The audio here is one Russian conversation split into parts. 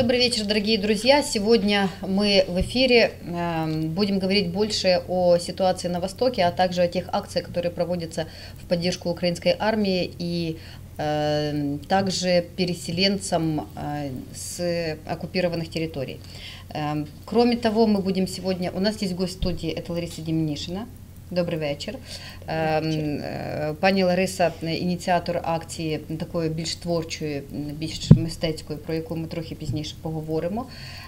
Добрый вечер, дорогие друзья. Сегодня мы в эфире будем говорить больше о ситуации на Востоке, а также о тех акциях, которые проводятся в поддержку украинской армии и также переселенцам с оккупированных территорий. Кроме того, мы будем сегодня... У нас есть гость студии, это Лариса Демінішина. Добрий вечір. Пані Лариса – ініціатор акції такої більш творчої, більш мистецької, про яку ми трохи пізніше поговоримо.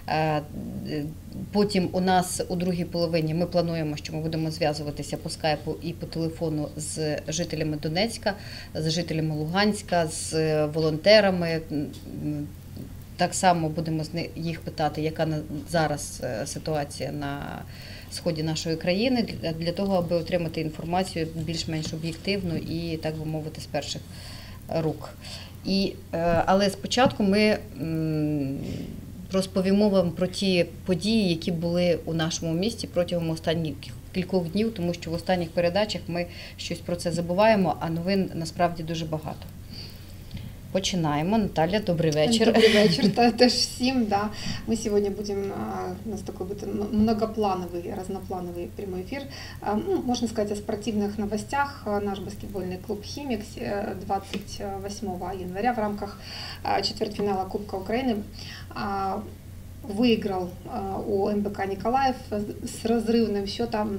Потім у нас у другій половині ми плануємо, що ми будемо зв'язуватися по скайпу і по телефону з жителями Донецька, з жителями Луганська, з волонтерами. Так само будемо їх питати, яка зараз ситуація на сході нашої країни, для того, аби отримати інформацію більш-менш об'єктивну і, так би мовити, з перших рук. Але спочатку ми розповімо вам про ті події, які були у нашому місті протягом останніх кількох днів, тому що в останніх передачах ми щось про це забуваємо, а новин насправді дуже багато. Починаємо. Наталья, добрый вечер. Добрый вечер, теж всем, да. Мы сегодня будем, у нас такой будет многоплановый, разноплановый прямой эфир. Можно сказать о спортивных новостях. Наш баскетбольный клуб «Химик» 28 января в рамках четвертьфинала Кубка Украины выиграл у МБК «Николаев» с разрывным счетом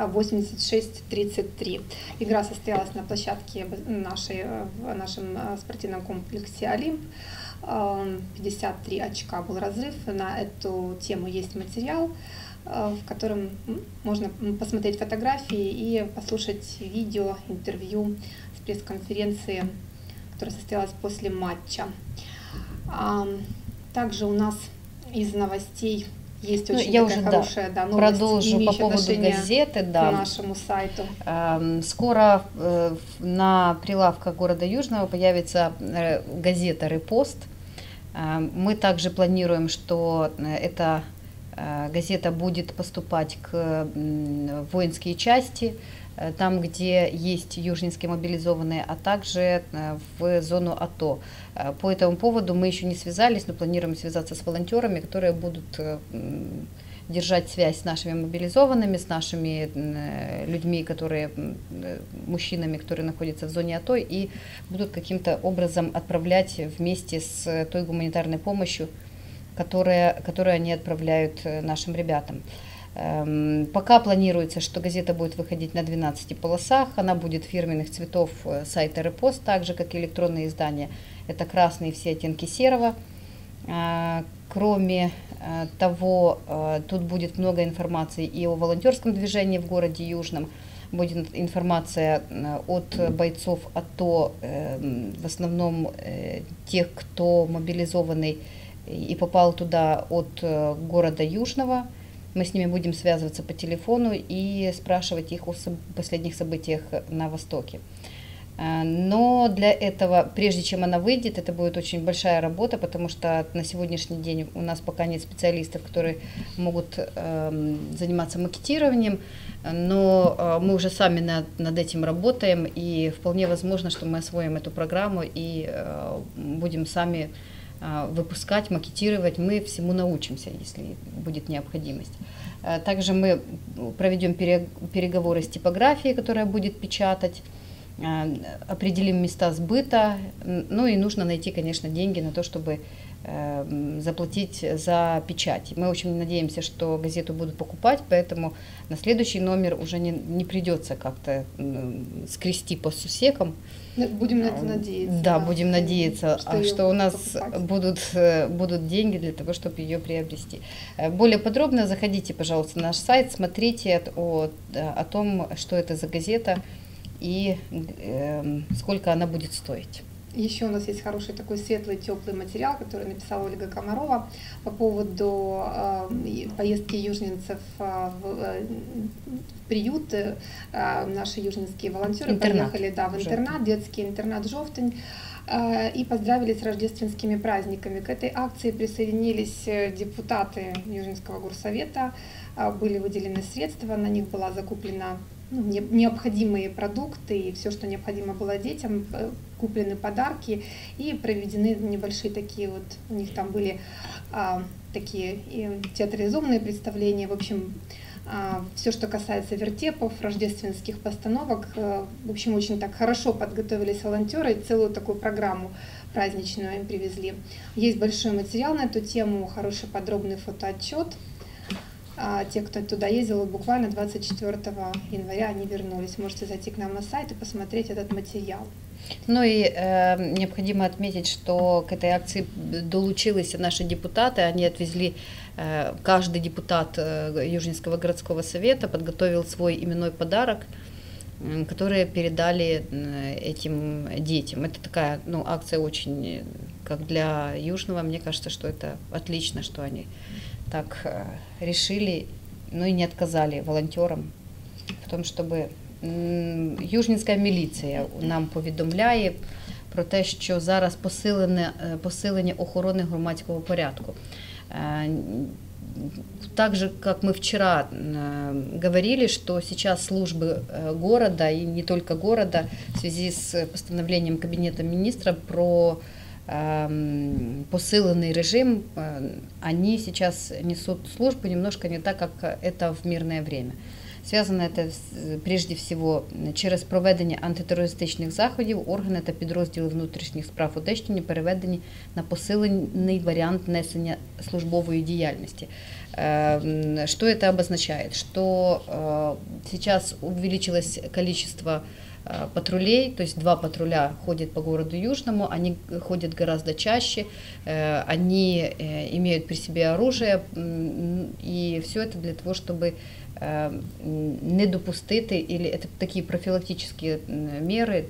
86-33. Игра состоялась на площадке в нашем спортивном комплексе «Олимп». 53 очка был разрыв. На эту тему есть материал, в котором можно посмотреть фотографии и послушать видео, интервью с пресс-конференции, которая состоялась после матча. Также у нас из новостей есть очень хорошая новость, продолжу по поводу газеты, к нашему сайту. Скоро на прилавках города Южного появится газета «Репост». Мы также планируем, что эта газета будет поступать к воинские части, там, где есть южнинские мобилизованные, а также в зону АТО. По этому поводу мы еще не связались, но планируем связаться с волонтерами, которые будут держать связь с нашими мобилизованными, с нашими людьми, мужчинами, которые находятся в зоне АТО, и будут каким-то образом отправлять вместе с той гуманитарной помощью, которую они отправляют нашим ребятам. Пока планируется, что газета будет выходить на 12 полосах, она будет фирменных цветов сайта «Репост», так же, как и электронные издания. Это красные все оттенки серого. Кроме того, тут будет много информации и о волонтерском движении в городе Южном. Будет информация от бойцов АТО, в основном тех, кто мобилизованный и попал туда от города Южного. Мы с ними будем связываться по телефону и спрашивать их о последних событиях на Востоке. Но для этого, прежде чем она выйдет, это будет очень большая работа, потому что на сегодняшний день у нас пока нет специалистов, которые могут заниматься макетированием, но мы уже сами над этим работаем, и вполне возможно, что мы освоим эту программу и будем сами выпускать, макетировать, мы всему научимся, если будет необходимость. Также мы проведем переговоры с типографией, которая будет печатать, определим места сбыта, ну и нужно найти, конечно, деньги на то, чтобы заплатить за печать. Мы очень надеемся, что газету будут покупать, поэтому на следующий номер уже не придется как-то скрести по сусекам. Будем на это надеяться. Да, будем надеяться, что у нас будут деньги для того, чтобы ее приобрести. Более подробно заходите, пожалуйста, на наш сайт, смотрите о том, что это за газета и сколько она будет стоить. Еще у нас есть хороший такой светлый, теплый материал, который написала Ольга Комарова по поводу поездки южненцев в приют. Наши южненские волонтеры поехали в интернат, детский интернат «Жовтень», и поздравили с рождественскими праздниками. К этой акции присоединились депутаты Южненского горсовета, были выделены средства, на них была закуплена необходимые продукты и все, что необходимо было детям, куплены подарки и проведены небольшие такие вот, у них там были такие театрализованные представления, в общем, все, что касается вертепов, рождественских постановок, в общем, очень так хорошо подготовились волонтеры, целую такую программу праздничную им привезли. Есть большой материал на эту тему, хороший подробный фотоотчет. Те, кто туда ездил, буквально 24 января они вернулись. Можете зайти к нам на сайт и посмотреть этот материал. Ну и необходимо отметить, что к этой акции долучились наши депутаты, они отвезли, каждый депутат Южнинского городского совета подготовил свой именной подарок, которые передали этим детям. Это такая акция очень, как для Южного, мне кажется, что это отлично, что они так решили, но и не отказали волонтерам в том, чтобы Южнінська міліція нам повідомляє про те, що зараз посилення охорони громадського порядку. Так же, как мы вчера говорили, что сейчас службы города, и не только города, в связи с постановлением Кабинета министров про посиленный режим, они сейчас несут службу немножко не так, как это в мирное время. Зв'язано це прежде всього через проведення антитерористичних заходів, органи та підрозділи внутрішніх справ Одещини переведені на посилений варіант несення службової діяльності. Что это обозначает? Что сейчас увеличилось количество патрулей, то есть 2 патруля ходят по городу Южному, они ходят гораздо чаще, они имеют при себе оружие, и все это для того, чтобы не допустити, или это такие профилактические меры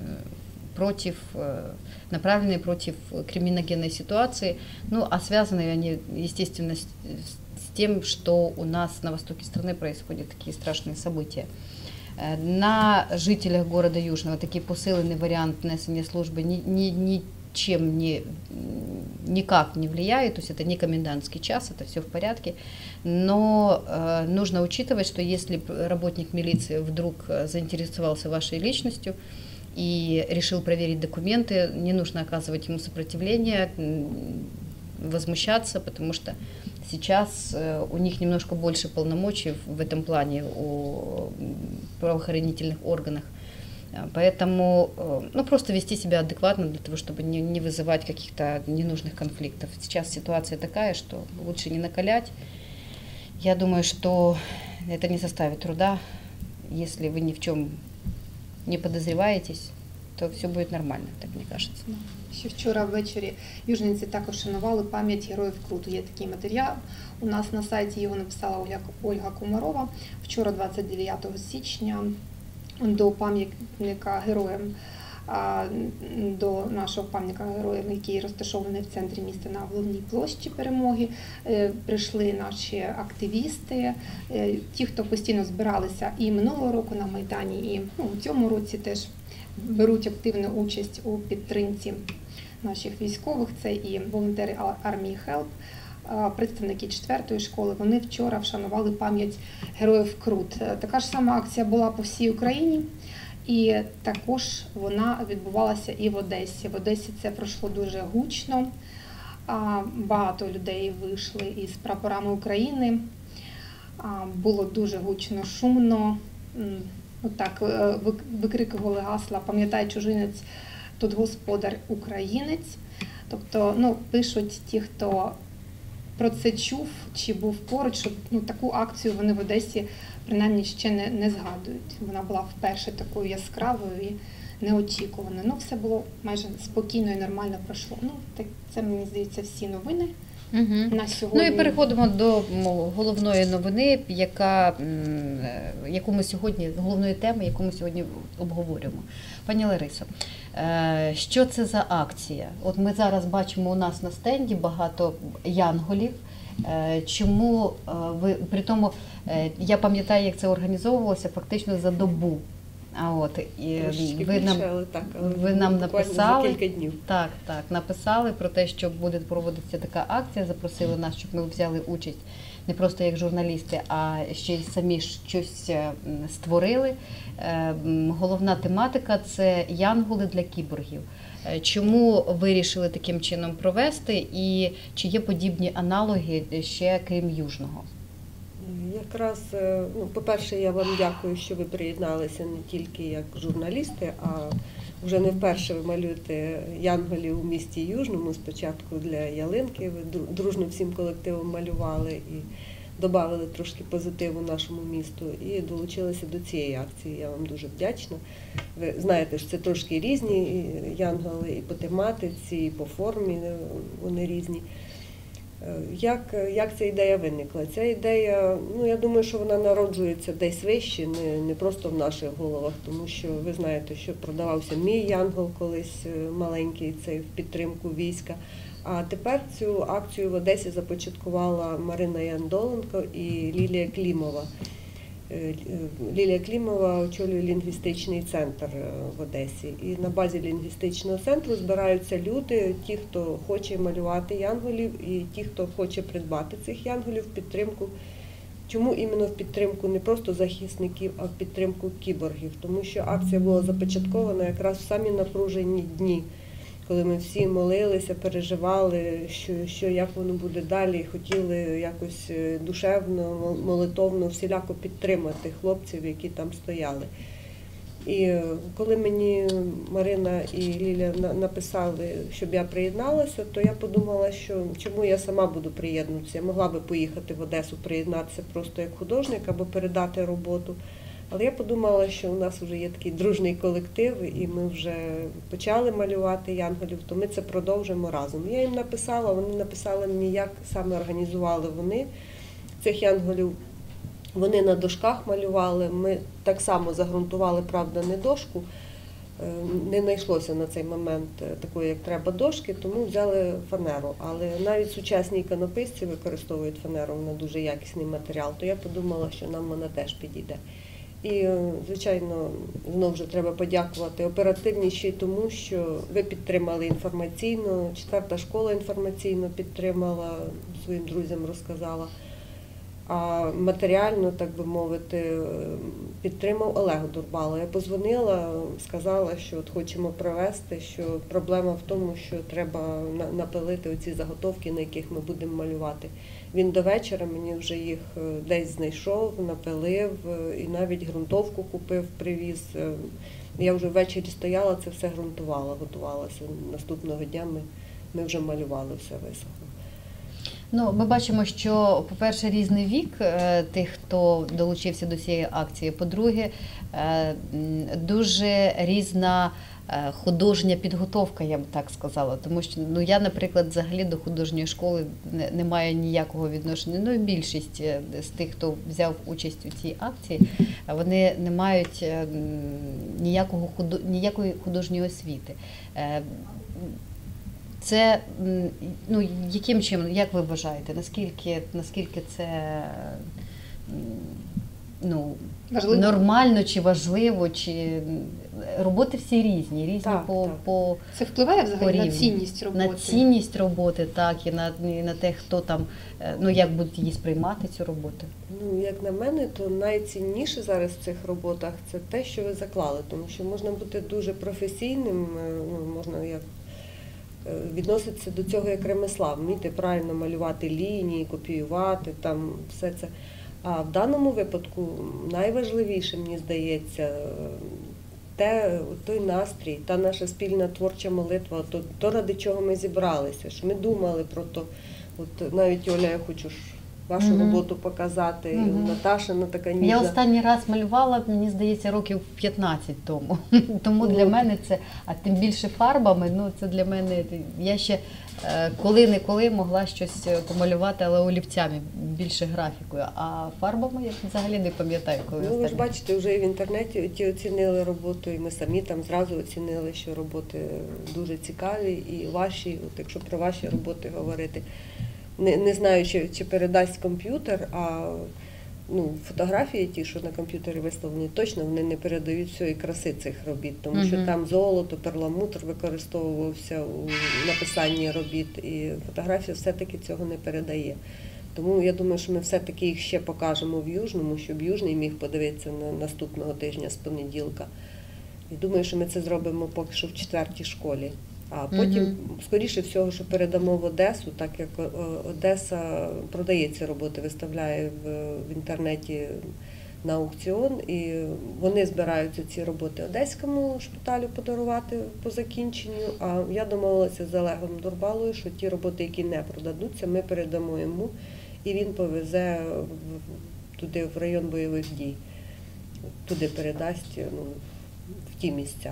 направленные против криминогенной ситуации, а связаны они, естественно, с тем, что у нас на востоке страны происходят такие страшные события. На жителях города Южного такий посилений вариант несения службы ничем никак не влияет, то есть это не комендантский час, это все в порядке, но нужно учитывать, что если работник милиции вдруг заинтересовался вашей личностью и решил проверить документы, не нужно оказывать ему сопротивление, возмущаться, потому что сейчас у них немножко больше полномочий в этом плане у правоохранительных органах. Поэтому просто вести себя адекватно для того, чтобы не вызывать каких-то ненужных конфликтов. Сейчас ситуация такая, что лучше не накалять. Я думаю, что это не составит труда. Если вы ни в чем не подозреваетесь, то все буде нормально, так мені кажеться. Ще вчора ввечері южненці також шанували пам'ять героїв Круту. Є такий матеріал. У нас на сайті його написала Ольга Комарова. Вчора, 29 січня, до пам'ятника героям, до нашого пам'ятника героям, який розташований в центрі міста на головній площі Перемоги, прийшли наші активісти, ті, хто постійно збиралися і минулого року на Майдані, і у цьому році теж беруть активну участь у підтримці наших військових. Це і волонтери армії Help, представники 4-ї школи. Вони вчора вшанували пам'ять героїв Крут. Така ж сама акція була по всій Україні, і також вона відбувалася і в Одесі. В Одесі це пройшло дуже гучно, багато людей вийшли із прапорами України, було дуже гучно, шумно. Так викрикували гасла «Пам'ятай, чужинець, тут господар українець». Тобто, пишуть ті, хто про це чув чи був поруч, що таку акцію вони в Одесі принаймні ще не згадують. Вона була вперше такою яскравою і неочікуваною. Все було майже спокійно і нормально пройшло. Це, мені здається, всі новини. На сьогодні. І переходимо до головної новини, головної теми, яку ми сьогодні обговорюємо. Пані Ларисо, що це за акція? От ми зараз бачимо у нас на стенді багато янголів. Чому ви, при тому, я пам'ятаю, як це організовувалося фактично за добу. Ви нам написали, за кілька днів. Так, написали про те, що буде проводитися така акція, запросили нас, щоб ми взяли участь. не просто як журналісти, а ще й самі щось створили. Головна тематика – це янголи для кіборгів. Чому вирішили таким чином провести і чи є подібні аналоги ще крім Южного? Якраз, по-перше, я вам дякую, що ви приєдналися не тільки як журналісти, а вже не вперше ви малюєте янголів у місті Южному. Спочатку для ялинки ви дружно всім колективом малювали і додали трошки позитиву нашому місту і долучилися до цієї акції. Я вам дуже вдячна. Ви знаєте, що це трошки різні янголи і по тематиці, і по формі вони різні. Як ця ідея виникла? Ця ідея, я думаю, що вона народжується десь вище, не просто в наших головах, тому що ви знаєте, що продавався мій янгол колись маленький, цей в підтримку війська. А тепер цю акцію в Одесі започаткувала Марина Яндоленко і Лілія Клімова. Лілія Клімова очолює лінгвістичний центр в Одесі. І на базі лінгвістичного центру збираються люди, ті, хто хоче малювати янголів, і ті, хто хоче придбати цих янголів в підтримку. Чому іменно в підтримку не просто захисників, а в підтримку кіборгів? Тому що акція була започаткована якраз в самі напружені дні, коли ми всі молилися, переживали, як воно буде далі, хотіли якось душевно, молитовно, всіляко підтримати хлопців, які там стояли. І коли мені Марина і Ліля написали, щоб я приєдналася, то я подумала, що чому я сама буду приєднуватися. Я могла би поїхати в Одесу, приєднатися просто як художник або передати роботу. Але я подумала, що у нас вже є такий дружний колектив, і ми вже почали малювати янголів, то ми це продовжимо разом. Я їм написала, вони написали мені, як саме організували вони цих янголів. Вони на дошках малювали, ми так само загрунтували, правда, не дошку, не знайшлося на цей момент такої, як треба, дошки, тому взяли фанеру. Але навіть сучасні іконописці використовують фанеру, вона дуже якісний матеріал, то я подумала, що нам вона теж підійде. І, звичайно, знову ж треба подякувати оперативніші тому, що ви підтримали інформаційно, 4-та школа інформаційно підтримала, своїм друзям розказала. А матеріально, так би мовити, підтримав Олег Дурбало. Я подзвонила, сказала, що от хочемо провести, що проблема в тому, що треба напилити оці заготовки, на яких ми будемо малювати. Він до вечора мені вже їх десь знайшов, напилив і навіть ґрунтовку купив, привіз. Я вже ввечері стояла, це все ґрунтувала, готувалася. Наступного дня ми вже малювали, все висохло. Ми бачимо, що, по-перше, різний вік тих, хто долучився до цієї акції. По-друге, дуже різна художня підготовка, я б так сказала. Тому що я, наприклад, взагалі до художньої школи не маю ніякого відношення. І більшість з тих, хто взяв участь у цій акції, вони не мають ніякої художньої освіти. Це, яким чином, як ви вважаєте, наскільки це нормально, чи важливо, чи роботи всі різні по це впливає взагалі на цінність роботи? На цінність роботи, так, і на те, хто там, як будуть її сприймати, цю роботу. Як на мене, то найцінніше зараз в цих роботах – це те, що ви заклали, тому що можна бути дуже професійним, можна відноситься до цього як ремесла, вміти правильно малювати лінії, копіювати, там все це. А в даному випадку найважливіше, мені здається, той настрій, та наша спільна творча молитва, то ради чого ми зібралися, що ми думали про то. От навіть, Оля, я хочу вашу роботу показати, Наташа така ніжна. Я останній раз малювала, мені здається, років 15 тому. Тому для мене це, а тим більше фарбами, це для мене, я ще коли-неколи могла щось помалювати, але олівцями, більше графікою, а фарбами я взагалі не пам'ятаю, коли останній. Ви ж бачите, вже і в інтернеті ті оцінили роботу, і ми самі там зразу оцінили, що роботи дуже цікаві, і ваші, якщо про ваші роботи говорити. Не знаю, чи передасть комп'ютер, а фотографії ті, що на комп'ютері виставлені, точно вони не передають всієї краси цих робіт, тому що там золото, перламутр використовувався у написанні робіт, і фотографія все-таки цього не передає. Тому я думаю, що ми все-таки їх ще покажемо в Южному, щоб Южний міг подивитися наступного тижня з понеділка. І думаю, що ми це зробимо поки що в 4-й школі. А потім, скоріше всього, що передамо в Одесу, так як Одеса продає ці роботи, виставляє в інтернеті на аукціон, і вони збираються ці роботи Одеському шпиталю подарувати по закінченню. А я домовилася з Олегом Дурбалою, що ті роботи, які не продадуться, ми передамо йому, і він повезе туди, в район бойових дій. Туди передасть, в ті місця.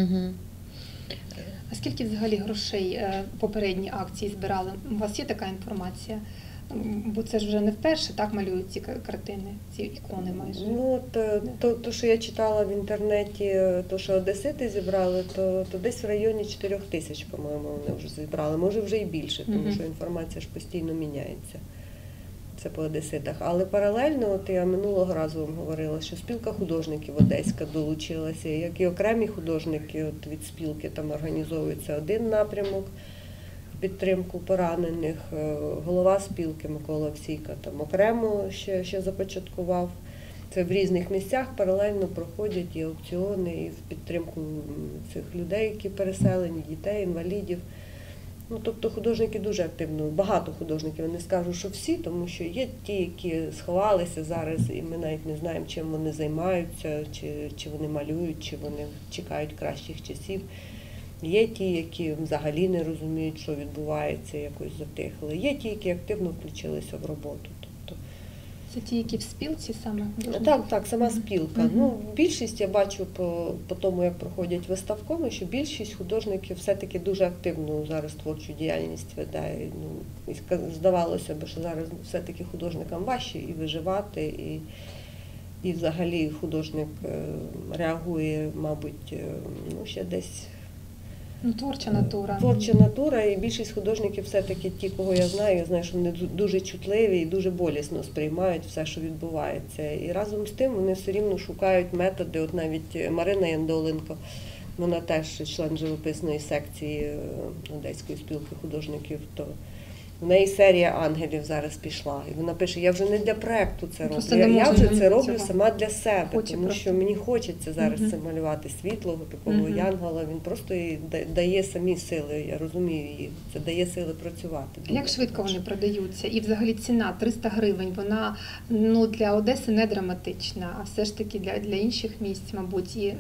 А скільки взагалі грошей попередні акції збирали? У вас є така інформація? Бо це ж вже не вперше так малюють ці картини, ці ікони майже. Ну, то, що я читала в інтернеті, то, що одесити зібрали, то десь в районі 4 тисяч, по-моєму, вони вже зібрали. Може вже і більше, тому що інформація ж постійно міняється. Це по одеситах. Але паралельно, от я минулого разу вам говорила, що спілка художників одеська долучилася, як і окремі художники от від спілки, там організовується один напрямок в підтримку поранених, голова спілки Микола Овсійка там окремо ще започаткував. Це в різних місцях паралельно проходять і аукціони, і в підтримку цих людей, які переселені, дітей, інвалідів. Ну, тобто художники дуже активно, багато художників, я не скажу, що всі, тому що є ті, які сховалися зараз, і ми навіть не знаємо, чим вони займаються, чи вони малюють, чи вони чекають кращих часів. Є ті, які взагалі не розуміють, що відбувається, якось затихли. Є ті, які активно включилися в роботу. Це ті, які в спілці саме? Так, сама спілка. Ну, більшість я бачу по тому, як проходять виставкоми, що більшість художників все-таки дуже активно зараз творчу діяльність веде. Ну, здавалося б, що зараз все-таки художникам важче і виживати, і взагалі художник реагує, мабуть, ну, ще десь. Ну, творча натура. Творча натура, і більшість художників все-таки ті, кого я знаю, що вони дуже чутливі і дуже болісно сприймають все, що відбувається. І разом з тим вони все рівно шукають методи. От навіть Марина Яндоленко, вона теж член живописної секції Одеської спілки художників, то в неї серія ангелів зараз пішла. І вона пише, я вже не для проєкту це роблю, я вже це роблю сама для себе, тому що мені хочеться зараз це малювати світлого, такого янгола, він просто їй дає самі сили, я розумію її, це дає сили працювати. Як швидко вони продаються? І взагалі ціна 300 гривень, вона для Одеси не драматична, а все ж таки для інших місць, мабуть, і,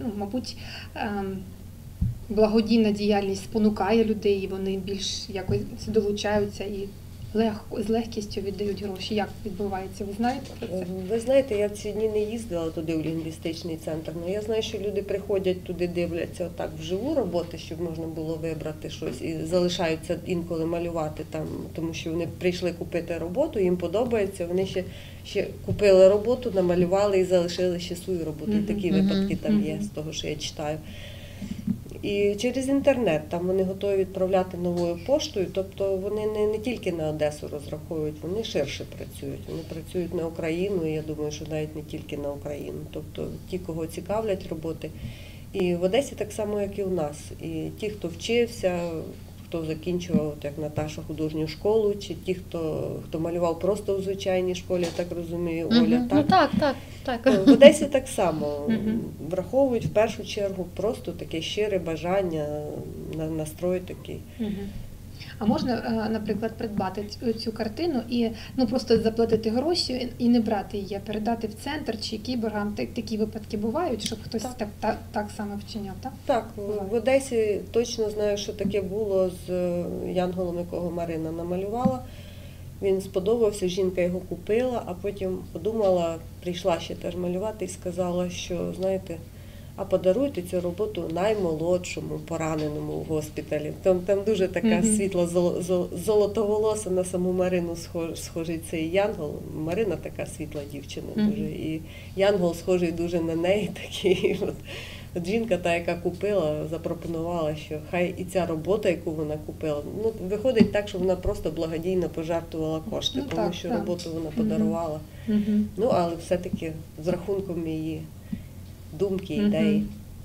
благодійна діяльність спонукає людей, і вони більш якось долучаються і з легкістю віддають гроші. Як відбувається? Ви знаєте про це? Ви знаєте, я в ці дні не їздила туди в лінгвістичний центр, але я знаю, що люди приходять туди, дивляться отак вживу роботи, щоб можна було вибрати щось, і залишаються інколи малювати там, тому що вони прийшли купити роботу, їм подобається, вони ще купили роботу, намалювали і залишили ще свою роботу. І такі випадки там є, з того, що я читаю. І через інтернет, там вони готові відправляти новою поштою, тобто вони не тільки на Одесу розраховують, вони ширше працюють, вони працюють на Україну, і я думаю, що навіть не тільки на Україну, тобто ті, кого цікавлять роботи. І в Одесі так само, як і у нас, і ті, хто вчився, хто закінчував, як Наташа, художню школу, чи ті, хто малював просто в звичайній школі, я так розумію, Оля, так? Ну, так. В Одесі так само враховують в першу чергу просто таке щире бажання, настрой такий. А можна, наприклад, придбати цю картину і просто заплатити гроші і не брати її, а передати в центр чи кіборгам? Такі випадки бувають, щоб хтось так саме вчиняв, так? Так, в Одесі точно знаю, що таке було з янголом, якого Марина намалювала. Він сподобався, жінка його купила, а потім подумала, прийшла ще теж малювати і сказала, що, знаєте, а подаруйте цю роботу наймолодшому пораненому в госпіталі. Там дуже така світла, золотоволоса на саму Марину схожий цей янгол. Марина така світла дівчина дуже, і янгол схожий дуже на неї такий. От жінка, та, яка купила, запропонувала, що хай і ця робота, яку вона купила, виходить так, що вона просто благодійно пожертвувала кошти, тому що роботу вона подарувала. Але все-таки з рахунком її думки, ідеї.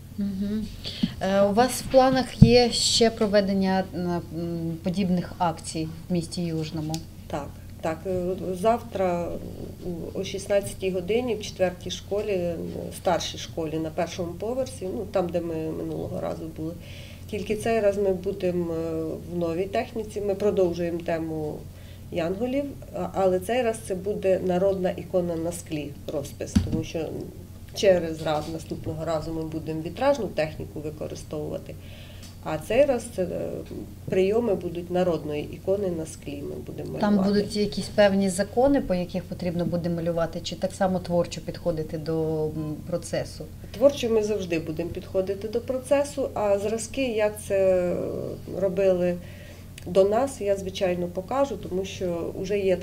У вас в планах є ще проведення подібних акцій в місті Южному? Так. Так, завтра о 16-й годині в 4-й школі, старшій школі на першому поверсі, ну там, де ми минулого разу були. Тільки цей раз ми будемо в новій техніці, ми продовжуємо тему янголів, але цей раз це буде народна ікона на склі розпис, тому що через раз наступного разу ми будемо вітражну техніку використовувати. А цей раз це прийоми будуть народної ікони на склі. Ми будемо малювати. Там будуть якісь певні закони, по яких потрібно буде малювати, чи так само творчо підходити до процесу? Творчо ми завжди будемо підходити до процесу, а зразки, як це робили до нас, я, звичайно, покажу, тому що вже є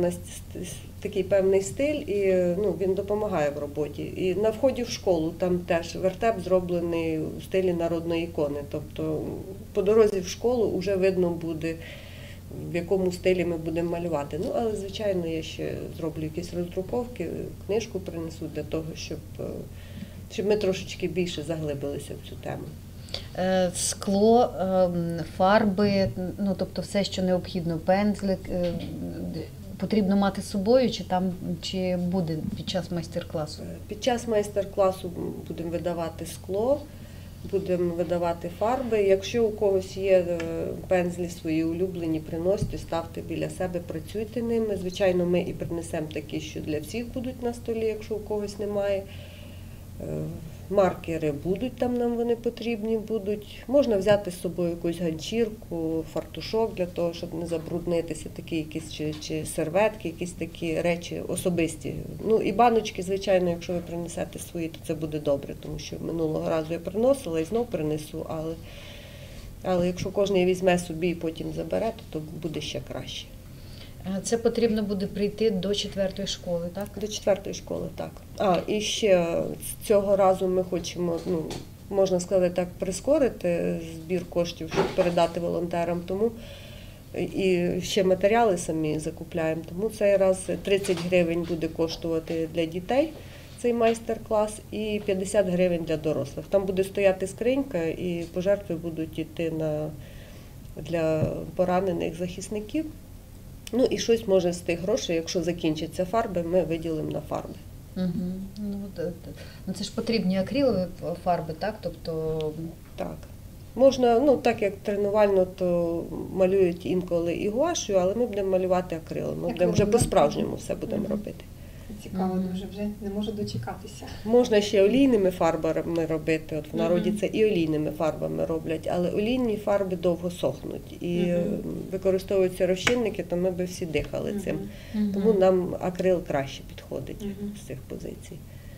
такий певний стиль, і він допомагає в роботі. І на вході в школу там теж вертеп зроблений у стилі народної ікони. Тобто по дорозі в школу вже видно буде, в якому стилі ми будемо малювати. Ну, але, звичайно, я ще зроблю якісь роздруковки, книжку принесу для того, щоб ми трошечки більше заглибилися в цю тему. Скло, фарби, ну тобто все, що необхідно, пензлик, потрібно мати з собою, чи буде під час майстер-класу? Під час майстер-класу будемо видавати скло, будемо видавати фарби. Якщо у когось є пензлі свої улюблені, приносьте, ставте біля себе, працюйте ними. Звичайно, ми і принесемо такі, що для всіх будуть на столі, якщо у когось немає. Маркери будуть, там нам вони потрібні будуть. Можна взяти з собою якусь ганчірку, фартушок для того, щоб не забруднитися, такі якісь чи серветки, якісь такі речі особисті. Ну і баночки, звичайно, якщо ви принесете свої, то це буде добре, тому що минулого разу я приносила і знов принесу, але якщо кожен візьме собі і потім забере, то буде ще краще. Це потрібно буде прийти до 4-ї школи, так? До 4-ї школи, так. І ще цього разу ми хочемо, можна сказати так, прискорити збір коштів, щоб передати волонтерам. Тому і ще матеріали самі закупляємо. Тому цей раз 30 гривень буде коштувати для дітей цей майстер-клас і 50 гривень для дорослих. Там буде стояти скринька і пожертви будуть йти для поранених захисників. Ну і щось може з тих грошей, якщо закінчаться фарби, ми виділимо на фарби. Ну це ж потрібні акрилові фарби, так? Тобто... Так. Можна, так як тренувально, то малюють інколи і гуашею, але ми будемо малювати акрилом. Ми будемо вже по-справжньому все будемо робити. Цікаво, дуже вже не можу дочекатися. Можна ще олійними фарбами робити, от в народі це і олійними фарбами роблять, але олійні фарби довго сохнуть і використовуються розчинники, то ми би всі дихали цим. Тому нам акрил краще підходить з цих позицій.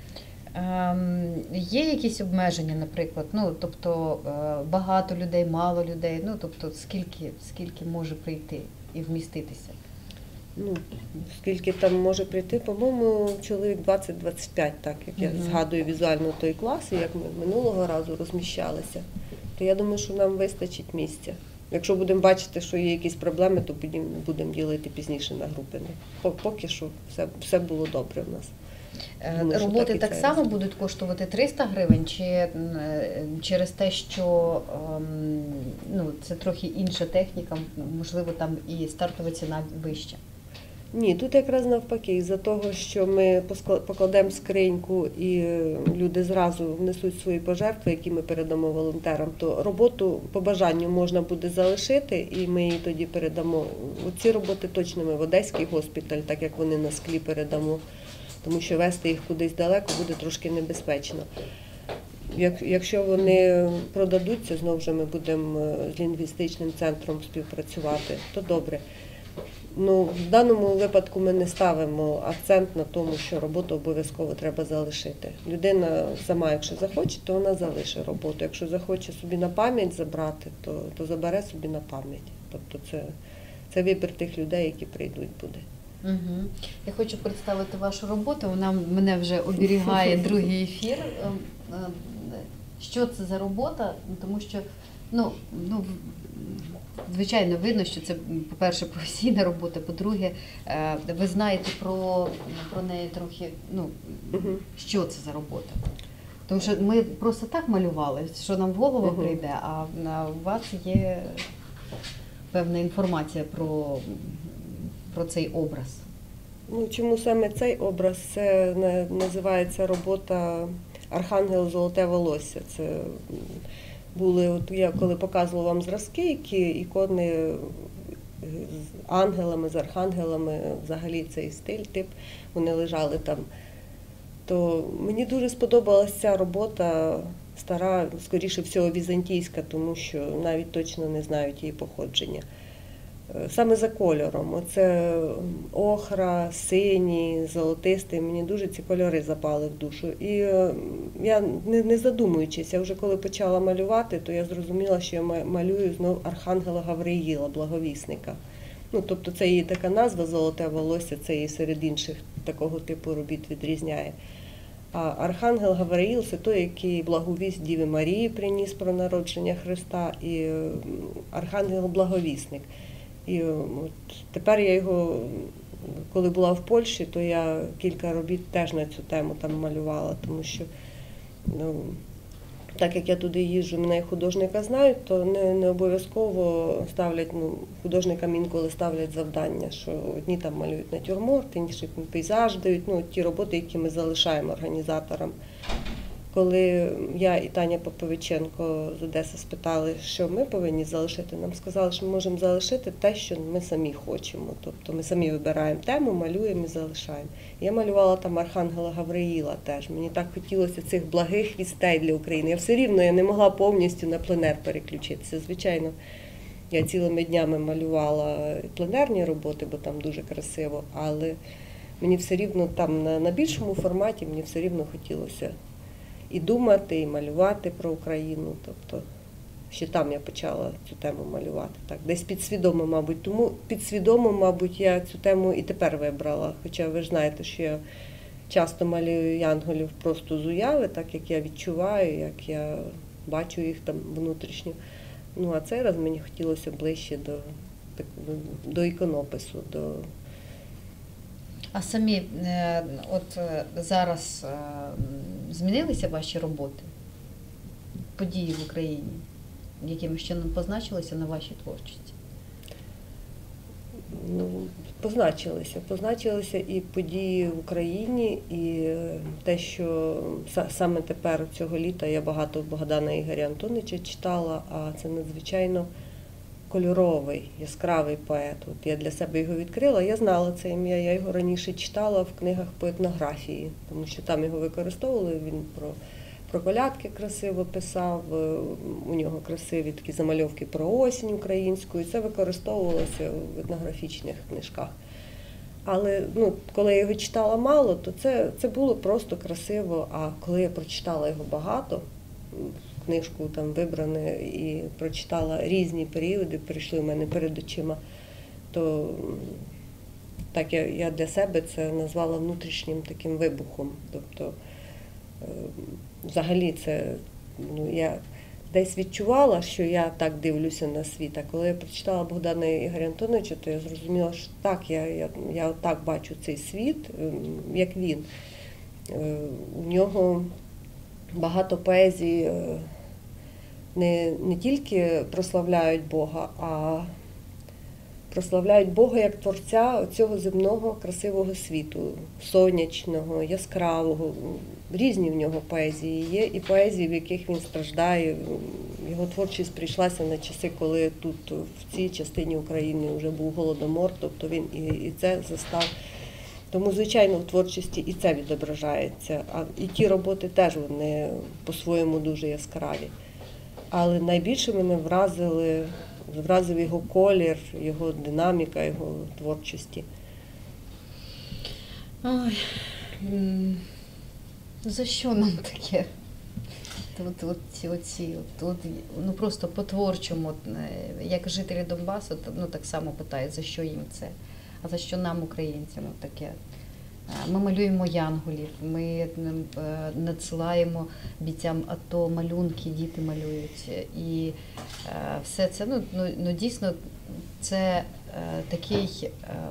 Є якісь обмеження, наприклад, тобто багато людей, мало людей, тобто скільки може прийти і вміститися? Скільки там може прийти, по-моєму, чоловік 20-25, так, як я згадую візуально той клас, і як ми минулого разу розміщалися, то я думаю, що нам вистачить місця. Якщо будемо бачити, що є якісь проблеми, то будемо ділити пізніше на групи. Поки що все було добре в нас. Думаю, роботи так само будуть коштувати 300 гривень, чи через те, що це трохи інша техніка, можливо, там і стартова ціна вища? Ні, тут якраз навпаки, із-за того, що ми покладемо скриньку і люди зразу внесуть свої пожертви, які ми передамо волонтерам, то роботу по бажанню можна буде залишити і ми її тоді передамо. Ці роботи точно ми в Одеський госпіталь, так як вони на склі передамо, тому що вести їх кудись далеко буде трошки небезпечно. Якщо вони продадуться, знову ж ми будемо з лінгвістичним центром співпрацювати, то добре. В даному випадку ми не ставимо акцент на тому, що роботу обов'язково треба залишити. Людина сама, якщо захоче, то вона залишить роботу. Якщо захоче собі на пам'ять забрати, то забере собі на пам'ять. Тобто це вибір тих людей, які прийдуть буде. Я хочу представити вашу роботу, вона мене вже оберігає другий ефір. Що це за робота? Тому що, звичайно, видно, що це, по-перше, професійна робота, по-друге, ви знаєте про неї трохи, що це за робота. Тому що ми просто так малювали, що нам в голову прийде, а у вас є певна інформація про про цей образ? Ну, чому саме цей образ? Це називається робота «Архангел Золоте волосся». Це були, от я коли показувала вам зразки, які ікони з ангелами, з архангелами, взагалі цей стиль, тип, вони лежали там. То мені дуже сподобалася ця робота, стара, скоріше всього, візантійська, тому що навіть точно не знають її походження. Саме за кольором. Оце охра, синій, золотистий, мені дуже ці кольори запали в душу. І я, не задумуючись, я вже коли почала малювати, то я зрозуміла, що я малюю знов Архангела Гавриїла, благовісника. Ну, тобто це її така назва «Золоте волосся», це її серед інших такого типу робіт відрізняє. А Архангел Гавриїл – це той, який благовість Діви Марії приніс про народження Христа, і Архангел-благовісник. І от тепер я його, коли була в Польщі, то я кілька робіт теж на цю тему там малювала, тому що, ну, так як я туди їжджу, мене художника знають, то не обов'язково ставлять, ну, художникам інколи ставлять завдання, що одні там малюють натюрморт, інші пейзаж дають, ну, ті роботи, які ми залишаємо організаторам. Коли я і Таня Поповиченко з Одеси спитали, що ми повинні залишити, нам сказали, що ми можемо залишити те, що ми самі хочемо. Тобто ми самі вибираємо тему, малюємо і залишаємо. Я малювала там Архангела Гавриїла теж. Мені так хотілося цих благих вістей для України. Я все рівно я не могла повністю на пленер переключитися. Звичайно, я цілими днями малювала пленерні роботи, бо там дуже красиво, але мені все рівно там на більшому форматі мені все рівно хотілося і думати, і малювати про Україну. Тобто, ще там я почала цю тему малювати. Так, десь підсвідомо, мабуть. Тому підсвідомо, мабуть, я цю тему і тепер вибрала. Хоча ви ж знаєте, що я часто малюю янголів просто з уяви, так як я відчуваю, як я бачу їх там внутрішньо. Ну, а цей раз мені хотілося ближче до іконопису, до... А самі от зараз змінилися ваші роботи, події в Україні, якимось чином позначилися на вашій творчості? Ну, позначилися і події в Україні, і те, що саме тепер цього літа я багато Богдана Ігоря Антоновича читала, а це надзвичайно кольоровий, яскравий поет. От я для себе його відкрила, я знала це ім'я, я його раніше читала в книгах по етнографії, тому що там його використовували, він про колядки красиво писав, у нього красиві такі замальовки про осінь українську, і це використовувалося в етнографічних книжках. Але ну, коли я його читала мало, то це було просто красиво, а коли я прочитала його багато, книжку там вибране і прочитала різні періоди, прийшли в мене перед очима, то так я для себе це назвала внутрішнім таким вибухом. Тобто, взагалі це, ну, я десь відчувала, що я так дивлюся на світ, а коли я прочитала Богдана Ігоря Антоновича, то я зрозуміла, що так, я так бачу цей світ, як він. У нього багато поезії не тільки прославляють Бога, а прославляють Бога як творця цього земного красивого світу, сонячного, яскравого. Різні в нього поезії є, і поезії, в яких він страждає. Його творчість прийшлася на часи, коли тут, в цій частині України, вже був голодомор, тобто він і це застав. Тому, звичайно, в творчості і це відображається. І ті роботи теж вони по-своєму дуже яскраві. Але найбільше мене вразив його колір, його динаміка, його творчості. Ой, за що нам таке? Ну просто по-творчому, як жителі Донбасу, ну так само питають, за що їм це, а за що нам, українцям, таке. Ми малюємо янголів, ми надсилаємо бійцям АТО малюнки, діти малюють. І все це, ну дійсно, це такий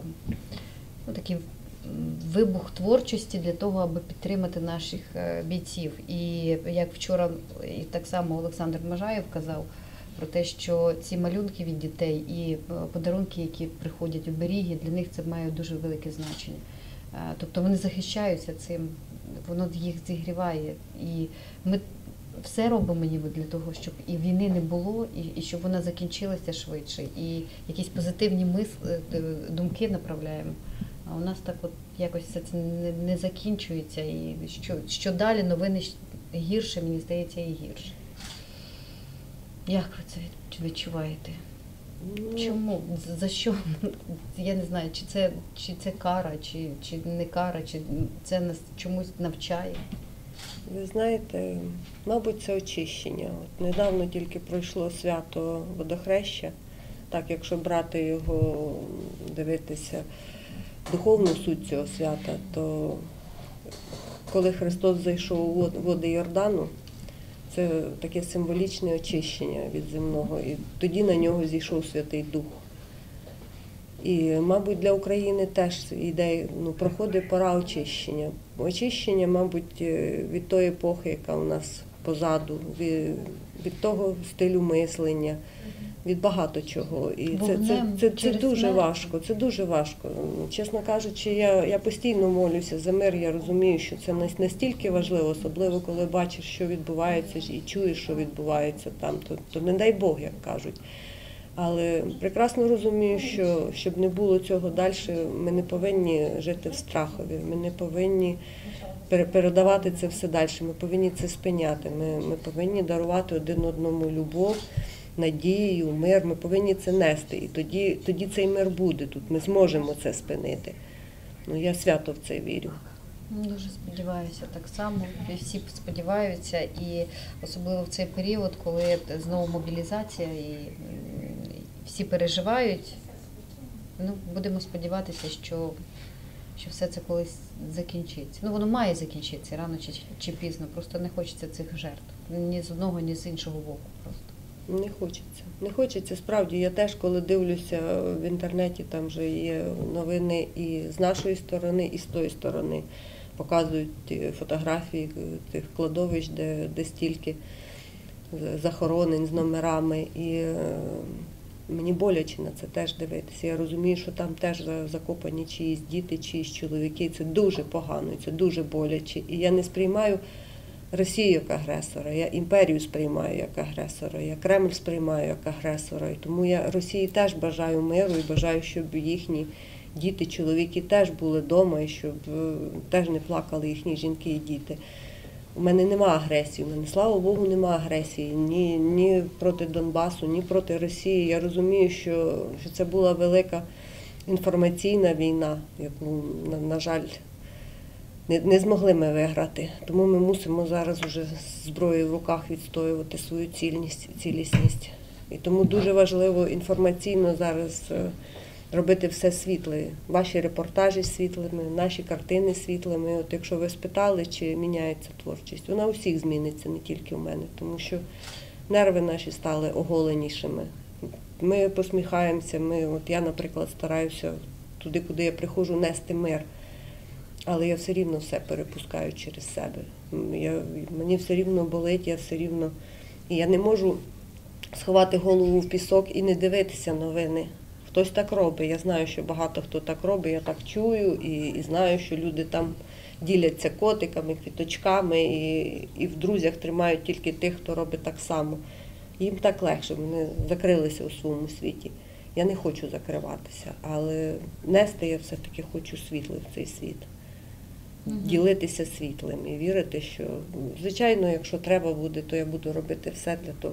вибух творчості для того, аби підтримати наших бійців. І як вчора і так само Олександр Можаєв казав, про те, що ці малюнки від дітей і подарунки, які приходять у оберіги, для них це має дуже велике значення. Тобто вони захищаються цим, воно їх зігріває. І ми все робимо ніби для того, щоб і війни не було, і щоб вона закінчилася швидше, і якісь позитивні думки направляємо. А у нас так от якось все це не закінчується, і що далі новини гірше, мені здається, і гірше. Як ви це відчуваєте? Чому? За що? Я не знаю, чи це кара, чи не кара, чи це нас чомусь навчає? Ви знаєте, мабуть, це очищення. От недавно тільки пройшло свято Водохреща. Так, якщо брати його, дивитися духовну суть цього свята, то коли Христос зайшов у води Йордану, це таке символічне очищення від земного. І тоді на нього зійшов Святий Дух. І, мабуть, для України теж йде, проходить пора очищення. Очищення, мабуть, від тої епохи, яка у нас позаду, від того стилю мислення, від багато чого. І це дуже важко, це дуже важко. Чесно кажучи, я постійно молюся за мир, я розумію, що це настільки важливо, особливо коли бачиш, що відбувається, і чуєш, що відбувається там, то не дай Бог, як кажуть. Але прекрасно розумію, що щоб не було цього далі, ми не повинні жити в страхові, ми не повинні передавати це все далі, ми повинні це спиняти, ми повинні дарувати один одному любов, надію, мир, ми повинні це нести. І тоді цей мир буде тут, ми зможемо це спинити. Я свято в це вірю. Дуже сподіваюся так само, всі сподіваються, і особливо в цей період, коли знову мобілізація і всі переживають, будемо сподіватися, що все це колись закінчиться. Воно має закінчитися рано чи пізно, просто не хочеться цих жертв, ні з одного, ні з іншого боку просто. Не хочеться. Не хочеться, справді. Я теж, коли дивлюся в інтернеті, там вже є новини і з нашої сторони, і з тої сторони. Показують фотографії тих кладовищ, де стільки захоронень з номерами. І мені боляче на це теж дивитися. Я розумію, що там теж закопані чиїсь діти, чиїсь чоловіки. Це дуже погано, це дуже боляче. І я не сприймаю Росію як агресора, я імперію сприймаю як агресора, я Кремль сприймаю як агресора. І тому я Росії теж бажаю миру і бажаю, щоб їхні діти, чоловіки теж були вдома і щоб теж не плакали їхні жінки і діти. У мене нема агресії, у мене, слава Богу, нема агресії ні проти Донбасу, ні проти Росії. Я розумію, що це була велика інформаційна війна, яку, на жаль, не змогли ми виграти. Тому ми мусимо зараз уже з зброєю в руках відстоювати свою цілісність. І тому дуже важливо інформаційно зараз робити все світле. Ваші репортажі світлими, наші картини світлими. От якщо ви спитали, чи міняється творчість, вона у всіх зміниться, не тільки у мене, тому що нерви наші стали оголенішими. Ми посміхаємося, я, наприклад, стараюся туди, куди я приходжу, нести мир. Але я все рівно все перепускаю через себе. Мені все рівно болить, І я не можу сховати голову в пісок і не дивитися новини. Хтось так робить. Я знаю, що багато хто так робить, я так чую і знаю, що люди там діляться котиками, квіточками і в друзях тримають тільки тих, хто робить так само. Їм так легше, вони закрилися у своєму світі. Я не хочу закриватися, але нести я все-таки хочу світло в цей світ. Ділитися світлим і вірити, що, звичайно, якщо треба буде, то я буду робити все для того,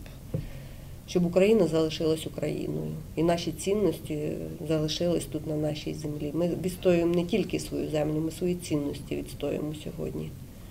щоб Україна залишилась Україною. І наші цінності залишились тут на нашій землі. Ми відстоюємо не тільки свою землю, ми свої цінності відстоюємо сьогодні.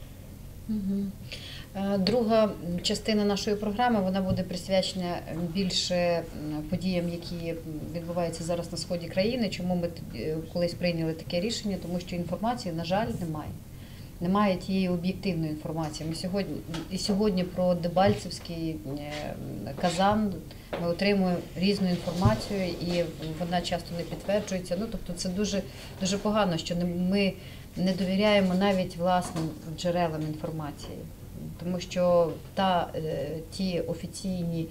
Друга частина нашої програми, вона буде присвячена більше подіям, які відбуваються зараз на сході країни. Чому ми колись прийняли таке рішення? Тому що інформації, на жаль, немає. Немає тієї об'єктивної інформації. Ми сьогодні про Дебальцевський казан ми отримуємо різну інформацію, і вона часто не підтверджується. Тобто це дуже, дуже погано, що ми не довіряємо навіть власним джерелам інформації. Тому що ті офіційні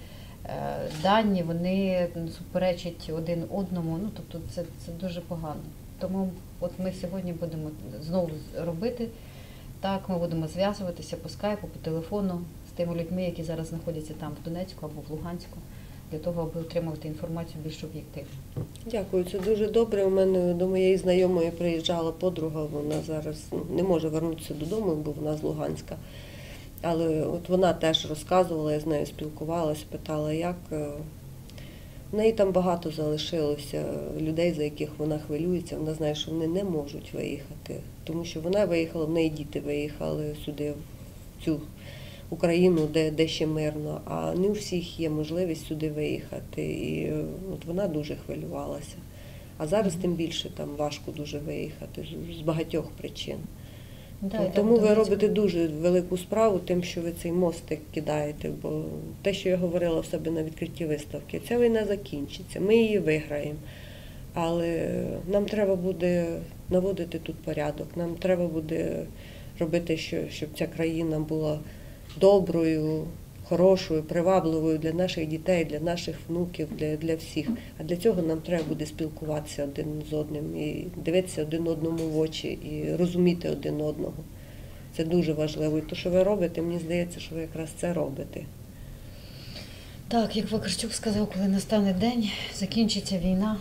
дані, вони суперечать один одному, ну, тобто це дуже погано. Тому от ми сьогодні будемо знову робити так, ми будемо зв'язуватися по скайпу, по телефону з тими людьми, які зараз знаходяться там в Донецьку або в Луганську, для того, аби отримувати інформацію більш об'єктивно. Дякую, це дуже добре. У мене до моєї знайомої приїжджала подруга, вона зараз не може вернутися додому, бо вона з Луганська. Але от вона теж розказувала, я з нею спілкувалася, питала, як. В неї там багато залишилося людей, за яких вона хвилюється. Вона знає, що вони не можуть виїхати, тому що вона виїхала, в неї діти виїхали сюди, в цю Україну, де ще мирно, а не у всіх є можливість сюди виїхати. І от вона дуже хвилювалася. А зараз тим більше там важко дуже виїхати з багатьох причин. Да, тому ви робите дуже велику справу тим, що ви цей мостик кидаєте, бо те, що я говорила в себе на відкритті виставки, ця війна закінчиться, ми її виграємо. Але нам треба буде наводити тут порядок, нам треба буде робити, щоб ця країна була доброю, хорошою, привабливою для наших дітей, для наших внуків, для всіх. А для цього нам треба буде спілкуватися один з одним, і дивитися один одному в очі, і розуміти один одного. Це дуже важливо. І те, що ви робите, мені здається, що ви якраз це робите. Так, як Вакарчук сказав, коли настане день, закінчиться війна.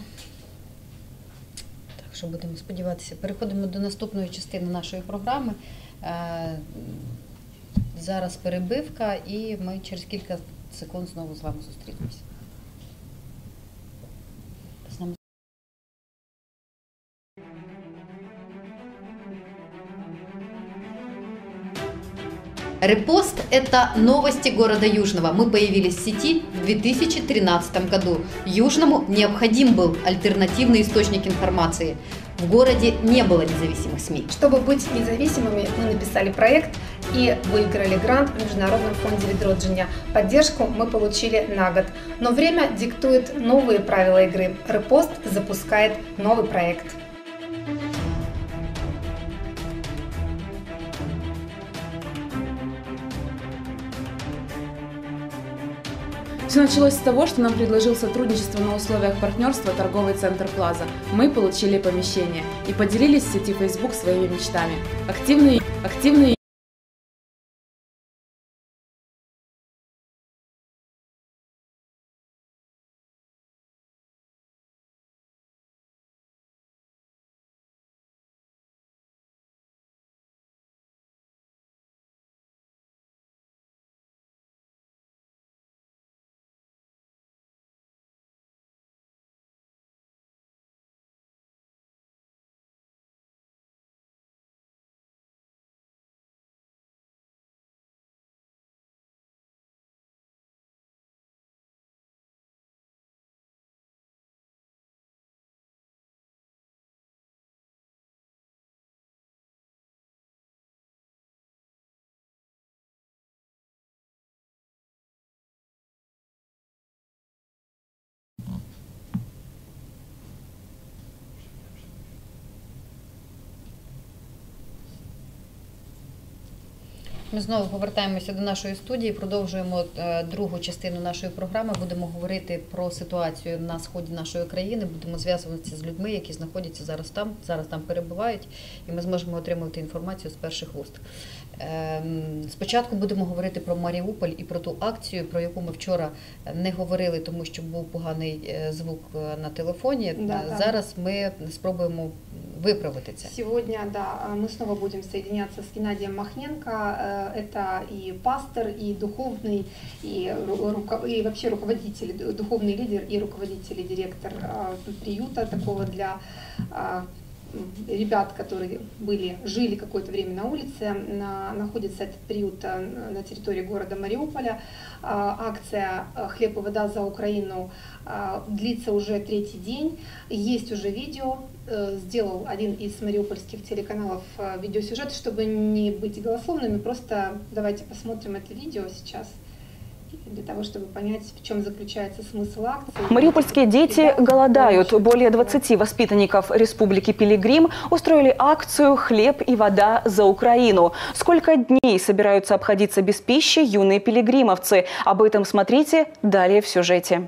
Так що будемо сподіватися. Переходимо до наступної частини нашої програми. Зараз перебивка, і ми через кілька секунд знову з вами зустрінемося. Репост – это новости города Южного. Мы появились в сети в 2013 году. Южному необходим был альтернативный источник информации. В городе не было независимых СМИ. Чтобы быть независимыми, мы написали проект и выиграли грант в Международном фонде Відродження. Поддержку мы получили на год. Но время диктует новые правила игры. Репост запускает новый проект. Все началось с того, что нам предложил сотрудничество на условиях партнерства торговый центр «Плаза». Мы получили помещение и поделились в сети Facebook своими мечтами. Активные Ми знову повертаємося до нашої студії, продовжуємо другу частину нашої програми. Будемо говорити про ситуацію на сході нашої країни, будемо зв'язуватися з людьми, які знаходяться зараз там перебувають, і ми зможемо отримувати інформацію з перших вуст. Спочатку будемо говорити про Маріуполь і про ту акцію, про яку ми вчора не говорили, тому що був поганий звук на телефоні. Зараз ми спробуємо выправить это. Сегодня, да, мы снова будем соединяться с Геннадием Махненко. Это и пастор, и духовный, и вообще руководитель, духовный лидер и руководитель, директор приюта такого для ребят, которые жили какое-то время на улице. Находится этот приют на территории города Мариуполя. Акция «Хлеб и вода за Украину» длится уже третий день. Есть уже видео. Сделал один из мариупольских телеканалов видеосюжет, чтобы не быть голословными. Просто давайте посмотрим это видео сейчас для того, чтобы понять, в чем заключается смысл акции. Мариупольские дети голодают. Более 20 воспитанников Республики Пилигрим устроили акцию «Хлеб и вода за Украину». Сколько дней собираются обходиться без пищи юные пилигримовцы? Об этом смотрите далее в сюжете.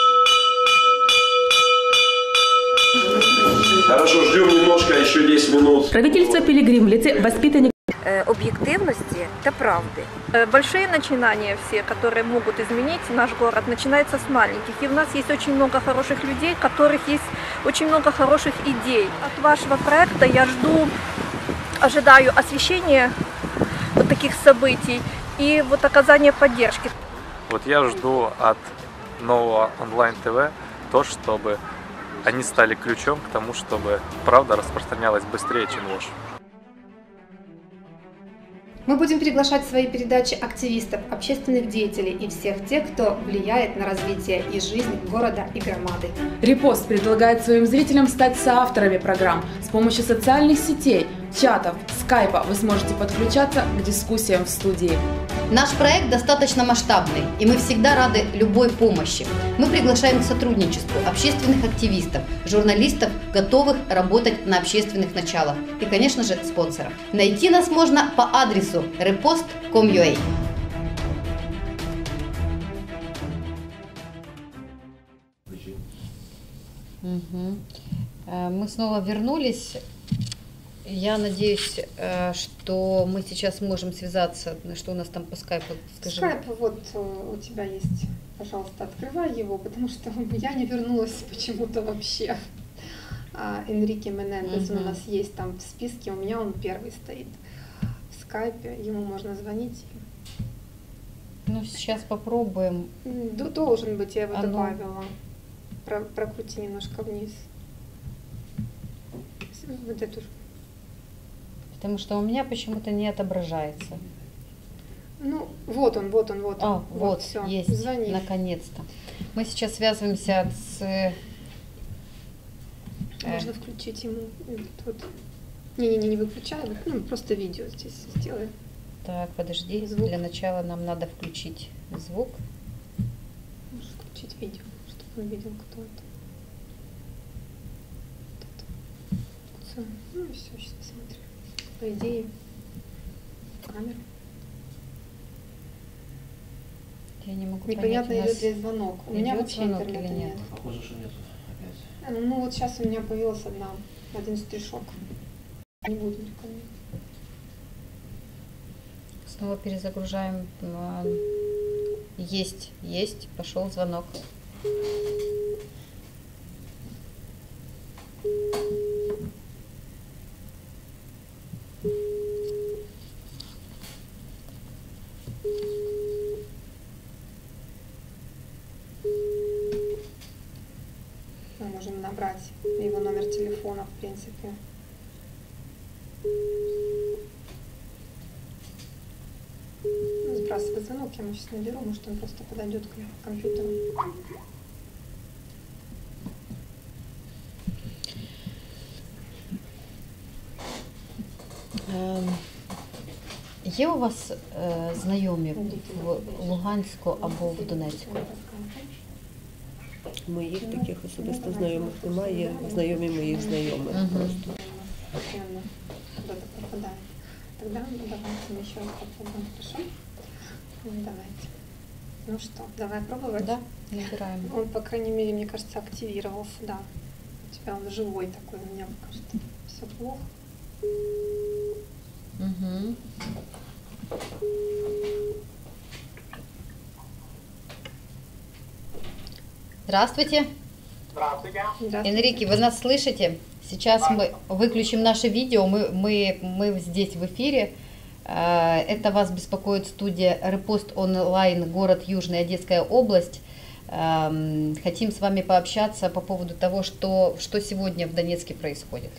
Хорошо, ждем немножко, еще 10 минут. Правительство Пилигрим в лице воспитанников объективности та правды. Большие начинания все, которые могут изменить наш город, начинаются с маленьких. И у нас есть очень много хороших людей, у которых есть очень много хороших идей. От вашего проекта я ожидаю освещения вот таких событий и вот оказания поддержки. Вот я жду от нового онлайн-ТВ то, чтобы они стали ключом к тому, чтобы правда распространялась быстрее, чем ложь. Мы будем приглашать в свои передачи активистов, общественных деятелей и всех тех, кто влияет на развитие и жизнь города и громады. Репост предлагает своим зрителям стать соавторами программ. С помощью социальных сетей, чатов, скайпа вы сможете подключаться к дискуссиям в студии. Наш проект достаточно масштабный, и мы всегда рады любой помощи. Мы приглашаем к сотрудничеству общественных активистов, журналистов, готовых работать на общественных началах и, конечно же, спонсоров. Найти нас можно по адресу repost.com.ua. Мы снова вернулись. Я надеюсь, что мы сейчас можем связаться, что у нас там по скайпу, скажи. Скайп, вот у тебя есть, пожалуйста, открывай его, потому что я не вернулась почему-то вообще. Энрике Менендес у нас есть там в списке, у меня он первый стоит в скайпе, ему можно звонить. Ну, сейчас попробуем. Должен быть, я его добавила. Прокрути немножко вниз. Вот эту. Потому что у меня почему-то не отображается. Ну, вот он. Вот все. Есть, звони. Наконец-то. Мы сейчас связываемся с... Можно включить ему вот. Не выключай, просто видео здесь сделай. Так, подожди, звук. Для начала нам надо включить звук. Можешь включить видео, чтобы он видел, кто это. Все. Ну и все, сейчас посмотрим. По идее, камеру. Я не могу Непонятно, понять, идет ли звонок. У меня вообще звонок интернета или нет. нет. Похоже, что нету опять. Ну вот сейчас у меня появилась один штришок. Не будет никого. Снова перезагружаем. Есть, пошел звонок. Мы можем набрать его номер телефона, в принципе. Сбрасывай звонок, я ему сейчас наберу, может он просто подойдет к компьютеру. Є у вас знайомі в Луганську або в Донецьку? Моїх таких особисто знайомих немає, знайомі моїх знайомих просто. Постоянно куда-то пропадает. Тогда давайте мы еще раз попробуем, хорошо? Давайте. Ну что, давай пробовать? Да, набираем. Он, по крайней мере, мне кажется, активировался, да. У тебя он живой такой, у меня пока что все плохо. Угу. Здравствуйте. Здравствуйте. Энрике, вы нас слышите? Сейчас мы выключим наше видео, мы здесь в эфире. Это вас беспокоит студия «Репост онлайн», город Южная Одесская область. Хотим с вами пообщаться по поводу того, что сегодня в Донецке происходит.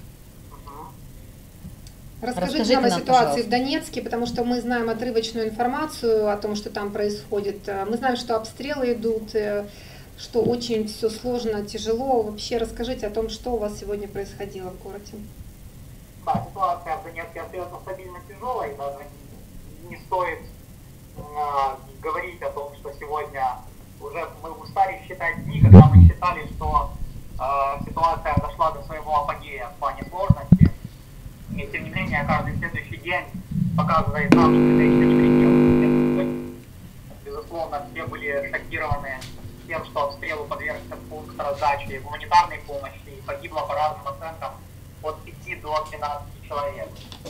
Расскажите нам о ситуации в Донецке, потому что мы знаем отрывочную информацию о том, что там происходит. Мы знаем, что обстрелы идут, что очень все сложно, тяжело. Вообще расскажите о том, что у вас сегодня происходило в городе. Да, ситуация в Донецке остается стабильно тяжелой, даже не стоит говорить о том, что сегодня уже мы устали считать дни, когда мы считали, что ситуация дошла до своего апогея в плане сложности. И тем не менее, каждый следующий день показывает нам, что это еще не предел. Безусловно, все были шокированы тем, что обстрелу подвергся пункт раздачи гуманитарной помощи, и погибло по разным оценкам от 5 до 12 человек.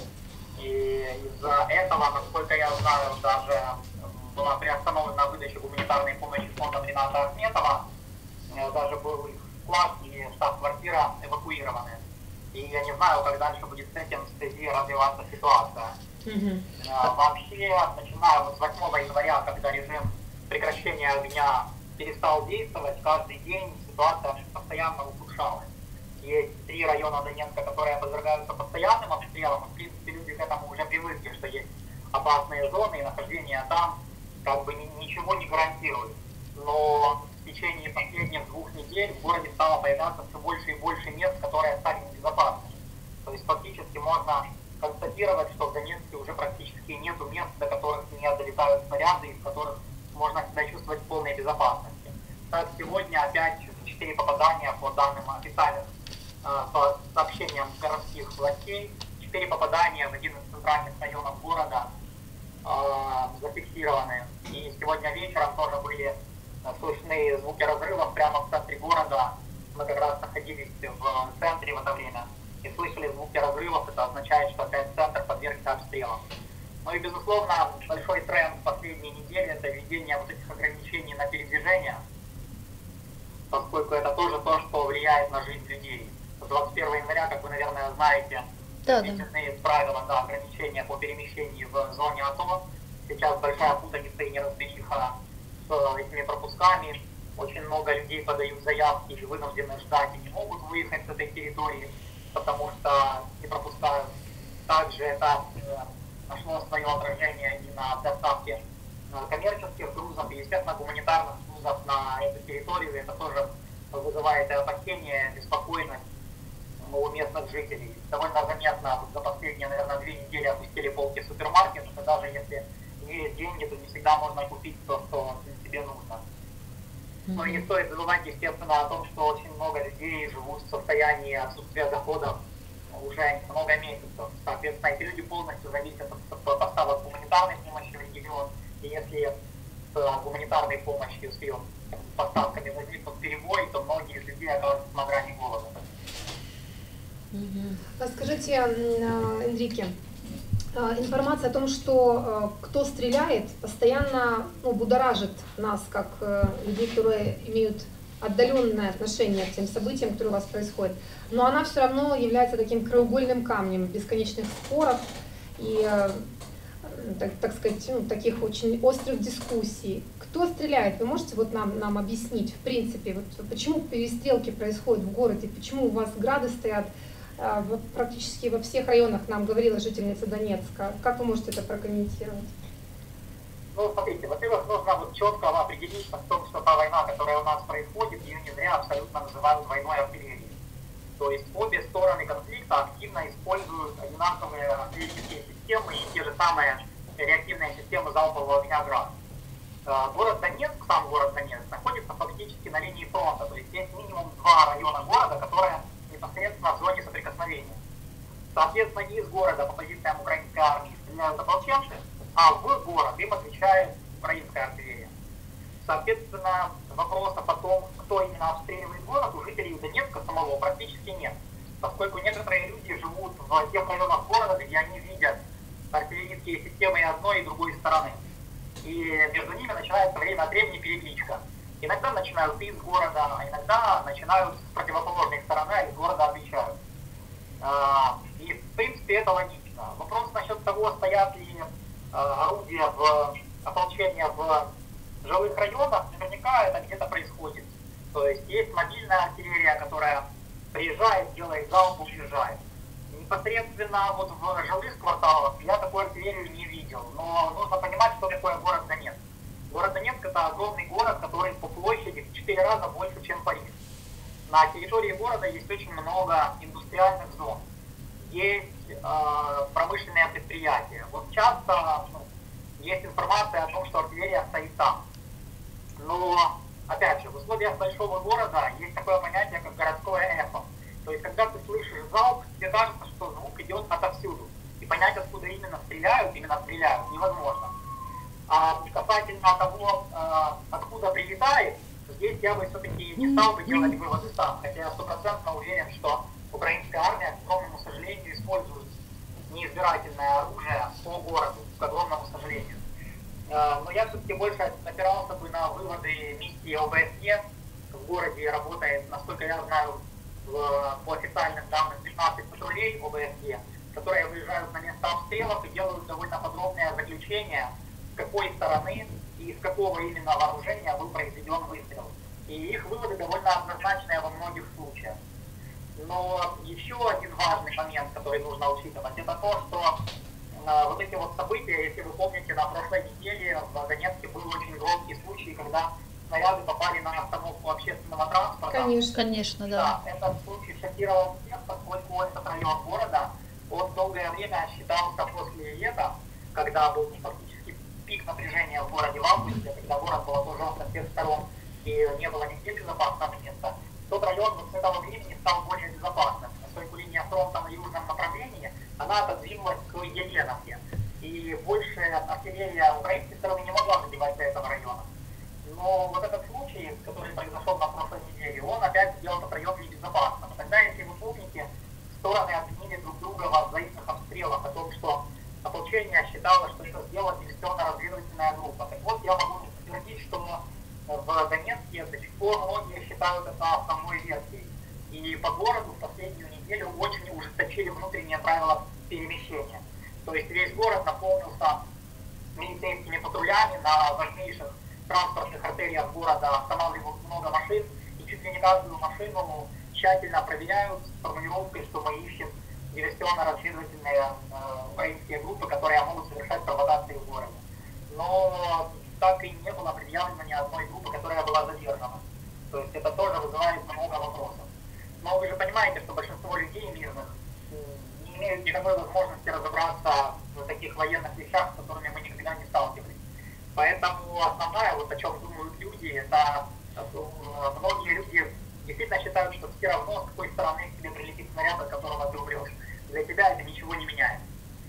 И из-за этого, насколько я знаю, даже была приостановлена выдача гуманитарной помощи фондом Рината Ахметова, даже был их вклад и штаб-квартира эвакуированы. И я не знаю, как дальше будет с этим в связи развиваться ситуация. Вообще, начиная с 8 января, когда режим прекращения огня перестал действовать, каждый день ситуация постоянно ухудшалась. Есть 3 района Донецка, которые подвергаются постоянным обстрелам. В принципе, люди к этому уже привыкли, что есть опасные зоны, и нахождение там как бы ничего не гарантирует. Но в течение последних 2 недель в городе стало появляться все больше и больше мест, которые стали небезопасными. То есть фактически можно констатировать, что в Донецке уже практически нету мест, до которых не долетают снаряды, и в которых можно себя чувствовать в полной безопасности. Так, сегодня опять 4 попадания по данным официальным по сообщениям городских властей, 4 попадания в один из центральных районов города зафиксированы. И сегодня вечером тоже были слышны звуки разрывов прямо в центре города. Мы как раз находились в центре в это время и слышали звуки разрывов. Это означает, что опять центр подвергся обстрелам. Ну и, безусловно, большой тренд последней недели – это введение вот этих ограничений на передвижение, поскольку это тоже то, что влияет на жизнь людей. 21 января, как вы, наверное, знаете, введены правила ограничения по перемещению в зоне АТО. Сейчас большая путаница и неразбериха с этими пропусками. Очень много людей подают заявки и вынуждены ждать и не могут выехать с этой территории, потому что не пропускают. Также это нашло свое отражение и на доставке коммерческих грузов, и, естественно, гуманитарных грузов на эту территорию. Это тоже вызывает опасения, беспокойность у местных жителей. Довольно заметно за последние, наверное, 2 недели опустили полки супермаркетов, и даже если есть деньги, то не всегда можно купить то, что тебе нужно. Но не стоит забывать, естественно, о том, что очень много людей живут в состоянии отсутствия доходов уже много месяцев. Соответственно, эти люди полностью зависят от поставок гуманитарной помощи в регион. И если с гуманитарной помощью, с ее поставками возникнут перебои, то многие из людей окажутся на грани голода. Скажите, Энрике, информация о том, что кто стреляет, постоянно будоражит нас, как людей, которые имеют отдаленное отношение к тем событиям, которые у вас происходят. Но она все равно является таким краеугольным камнем бесконечных споров и, так сказать, таких очень острых дискуссий. Кто стреляет? Вы можете вот нам объяснить, в принципе, вот почему перестрелки происходят в городе, почему у вас грады стоят практически во всех районах, нам говорила жительница Донецка. Как вы можете это прокомментировать? Ну, смотрите, во-первых, нужно вот четко определиться в том, что та война, которая у нас происходит, ее не зря абсолютно называют войной артиллерии. То есть обе стороны конфликта активно используют одинаковые артиллерийские системы и те же самые реактивные системы залпового огня «Град». Город Донецк, сам город Донецк, находится фактически на линии фронта. То есть есть минимум 2 района города, которые непосредственно в зоне соприкосновения. Соответственно, из города по позициям украинской армии стреляют ополченцы, а в город им отвечает украинская артиллерия. Соответственно, вопросов о том, кто именно обстреливает город, у жителей Донецка самого практически нет. Поскольку некоторые люди живут в тех районах города, где они видят артиллерийские системы и одной, и другой стороны. И между ними начинается время от времени перекличка. Иногда начинают из города, а иногда начинают с противоположной стороны, а из города отвечают. И, в принципе, это логично. Вопрос насчет того, стоят ли орудия в ополчении в жилых районах, наверняка это где-то происходит. То есть есть мобильная артиллерия, которая приезжает, делает залп, уезжает. Непосредственно вот в жилых кварталах я такую артиллерию не видел. Но нужно понимать, что такое город Донецк. Город Донецк — это огромный город, который по площади в 4 раза больше, чем Париж. На территории города есть очень много индустриальных зон. Есть промышленные предприятия. Вот часто есть информация о том, что артиллерия стоит там. Но, опять же, в условиях большого города есть такое понятие, как городское эхо. То есть, когда ты слышишь залп, тебе кажется, что звук идет отовсюду. И понять, откуда именно стреляют, невозможно. А касательно того, откуда прилетает, здесь я бы все-таки не стал бы делать выводы сам. Хотя я стопроцентно уверен, что украинская армия, к огромному сожалению, использует неизбирательное оружие по городу, к огромному сожалению. Но я все-таки больше опирался бы на выводы миссии ОБСЕ. В городе работает, насколько я знаю, по официальным данным 15 патрулей ОБСЕ, которые выезжают на места обстрелов и делают довольно подробное заключение, с какой стороны и с какого именно вооружения был произведен выстрел. И их выводы довольно однозначные во многих случаях. Но еще один важный момент, который нужно учитывать, это то, что вот эти вот события, если вы помните, на прошлой неделе в Донецке был очень громкий случай, когда снаряды попали на остановку общественного транспорта. Конечно, да. Да, этот случай шокировал всех, поскольку этот район города, он долгое время считался после лета, когда был фактически пик напряжения в городе в августе, когда город был окружен со всех сторон и не было нигде безопасного места. Тот район вот с этого времени стал более безопасным. Поскольку линия фронта на южном направлении, она отодвинулась к Еленовке. И больше артиллерия украинской стороны не могла добивать до этого района. Но вот этот случай, который произошел на прошлой неделе, он опять сделал этот район небезопасным. Тогда, если вы помните, стороны обвинили друг друга во взаимных обстрелах, о том, что ополчение считало, что это сделала диверсионно-разведывательная группа. Так вот, я могу подтвердить, что в Донецке до сих пор многие считают это основной версией. И по городу в последнюю неделю очень ужесточили внутренние правила перемещения. То есть весь город наполнился милицейскими патрулями на важнейших транспортных артериях города, останавливают много машин, и чуть ли не каждую машину тщательно проверяют с формулировкой, что мы ищем диверсионно-разведывательные украинские группы, которые могут совершать провокации в городе. Но так и не было предъявлено ни одной группы, которая была задержана. То есть это тоже вызывает много вопросов. Но вы же понимаете, что большинство людей мирных не имеют никакой возможности разобраться в таких военных вещах, с которыми мы никогда не сталкивались. Поэтому основное, вот о чем думают люди, это многие люди действительно считают, что все равно, с какой стороны к тебе прилетит снаряд, от которого ты умрешь. Для тебя это ничего не меняет.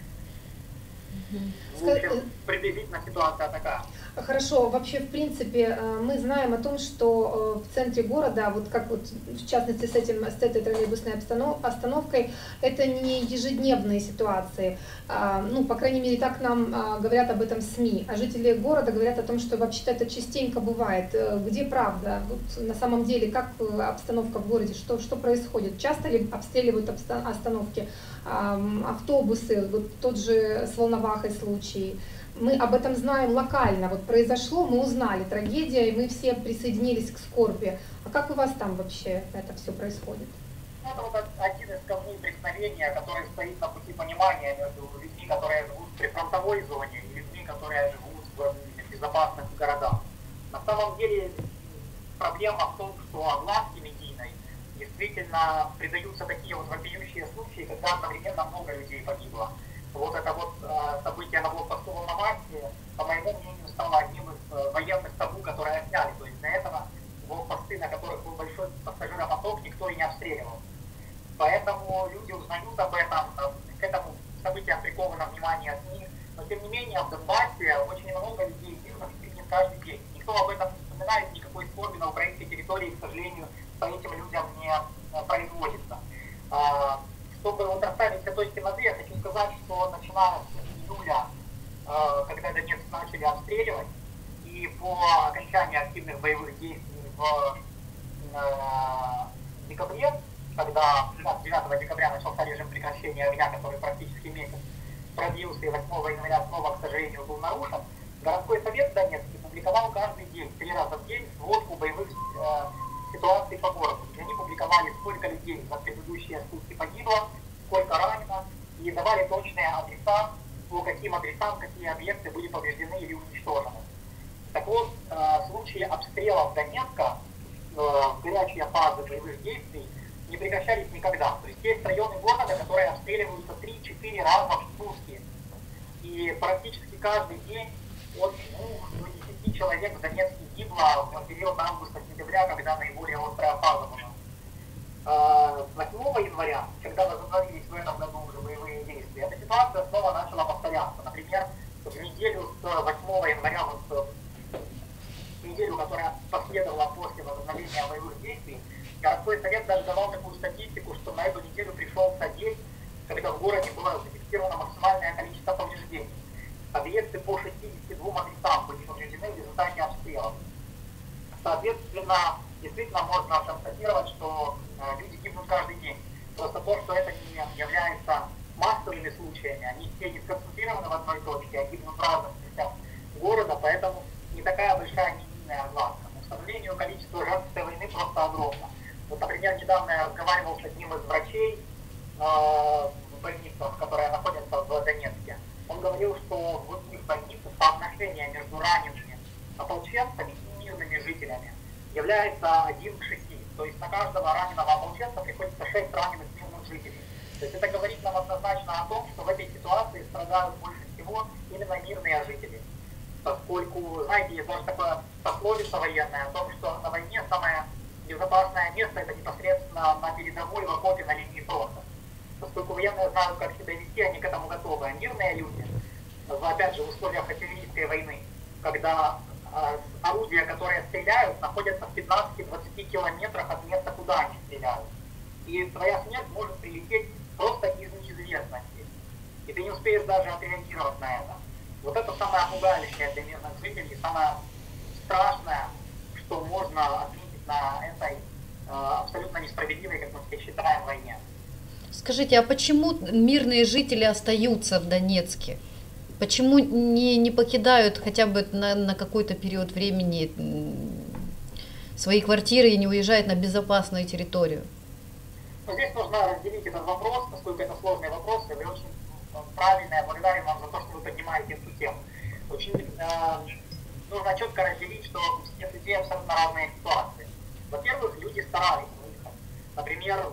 В общем, приблизительно ситуация такая. Хорошо, вообще, в принципе, мы знаем о том, что в центре города, вот как вот в частности с этой троллейбусной остановкой, это не ежедневные ситуации. Ну, по крайней мере, так нам говорят об этом СМИ. А жители города говорят о том, что вообще-то это частенько бывает. Где правда? Вот на самом деле, как обстановка в городе, что происходит? Часто ли обстреливают остановки, автобусы, вот тот же с Волновахой случай? Мы об этом знаем локально, вот произошло, мы узнали трагедия, и мы все присоединились к скорби. А как у вас там вообще это все происходит? Это вот один из камней преткновения, который стоит на пути понимания между людьми, которые живут в прифронтовой зоне, и людьми, которые живут в безопасных городах. На самом деле проблема в том, что огласке медийной действительно придаются такие вот вопиющие случаи, когда одновременно много людей погибло. Вот это вот событие на блокпосту Волновахи, по моему мнению, стало одним из военных табу, которые сняли. То есть до этого блокпосты, на которых был большой пассажиропоток, никто и не обстреливал. Поэтому люди узнают об этом, к этому событию приковано внимание СМИ. Но тем не менее в Донбассе очень много людей мирных гибнет каждый день. Никто об этом не вспоминает, никакой скорби на украинской территории, к сожалению, по этим людям не производится. Чтобы вот расставить все точки над «и», я хочу сказать, что начиная с июля, когда Донецк начали обстреливать, и по окончании активных боевых действий в декабре, когда 9 декабря начался режим прекращения огня, который практически месяц продлился, и 8 января снова, к сожалению, был нарушен, городской совет в Донецке публиковал каждый день, 3 раза в день, сводку боевых ситуаций по городу. И они публиковали, сколько людей за предыдущие сутки погибло, сколько ранено, и давали точные адреса, по каким адресам какие объекты были повреждены или уничтожены. Так вот, случаи обстрелов Донецка в горячие фазы боевых действий не прекращались никогда. То есть районы города, которые обстреливаются 3-4 раза в сутки. И практически каждый день от 10 человек в Донецке гибло в период августа-сентября, когда наиболее острая фаза была. 8 января, когда возобновились в этом году уже боевые действия, эта ситуация снова начала повторяться. Например, в неделю с 8 января, вот неделю, которая последовала после возобновления боевых действий, городской совет даже давал такую статистику, что на эту неделю пришелся день, когда в городе было зафиксировано максимальное количество повреждений. Объекты по 62 адресам были повреждены в результате обстрелов. Соответственно, действительно можно констатировать, что люди гибнут каждый день. Просто то, что это не является массовыми случаями, они все не сконцентрированы в одной точке, а гибнут в разных частях города, поэтому не такая большая медийная огласка. Но, к сожалению, количество жертв этой войны просто огромно. Вот, например, недавно я разговаривал с одним из врачей в больницах, которые находятся в Донецке. Он говорил, что в их больницах соотношение между ранеными ополченцами и мирными жителями является 1 к 6. То есть на каждого раненого ополченца приходится 6 раненых мирных жителей. То есть это говорит нам однозначно о том, что в этой ситуации страдают больше всего именно мирные жители. Поскольку, знаете, есть даже такое пословица военная о том, что на войне самое безопасное место это непосредственно на передовой, в окопе, на линии фронта. Поскольку военные знают, как себя вести, они к этому готовы. А мирные люди, опять же, в условиях артиллерийской войны, когда орудия, которые стреляют, находятся в 15-20 километрах от места, куда они стреляют. И твоя смерть может прилететь просто из неизвестности. И ты не успеешь даже отреагировать на это. Вот это самое пугающее для мирных жителей, самое страшное, что можно отметить на этой абсолютно несправедливой, как мы все считаем, войне. Скажите, а почему мирные жители остаются в Донецке? Почему не покидают хотя бы на какой-то период времени свои квартиры и не уезжают на безопасную территорию? Но здесь нужно разделить этот вопрос, поскольку это сложный вопрос, и вы очень правильно, я благодарен вам за то, что вы поднимаете эту тему. Очень нужно четко разделить, что у всех людей абсолютно разные ситуации. Во-первых, люди старались выехать. Например,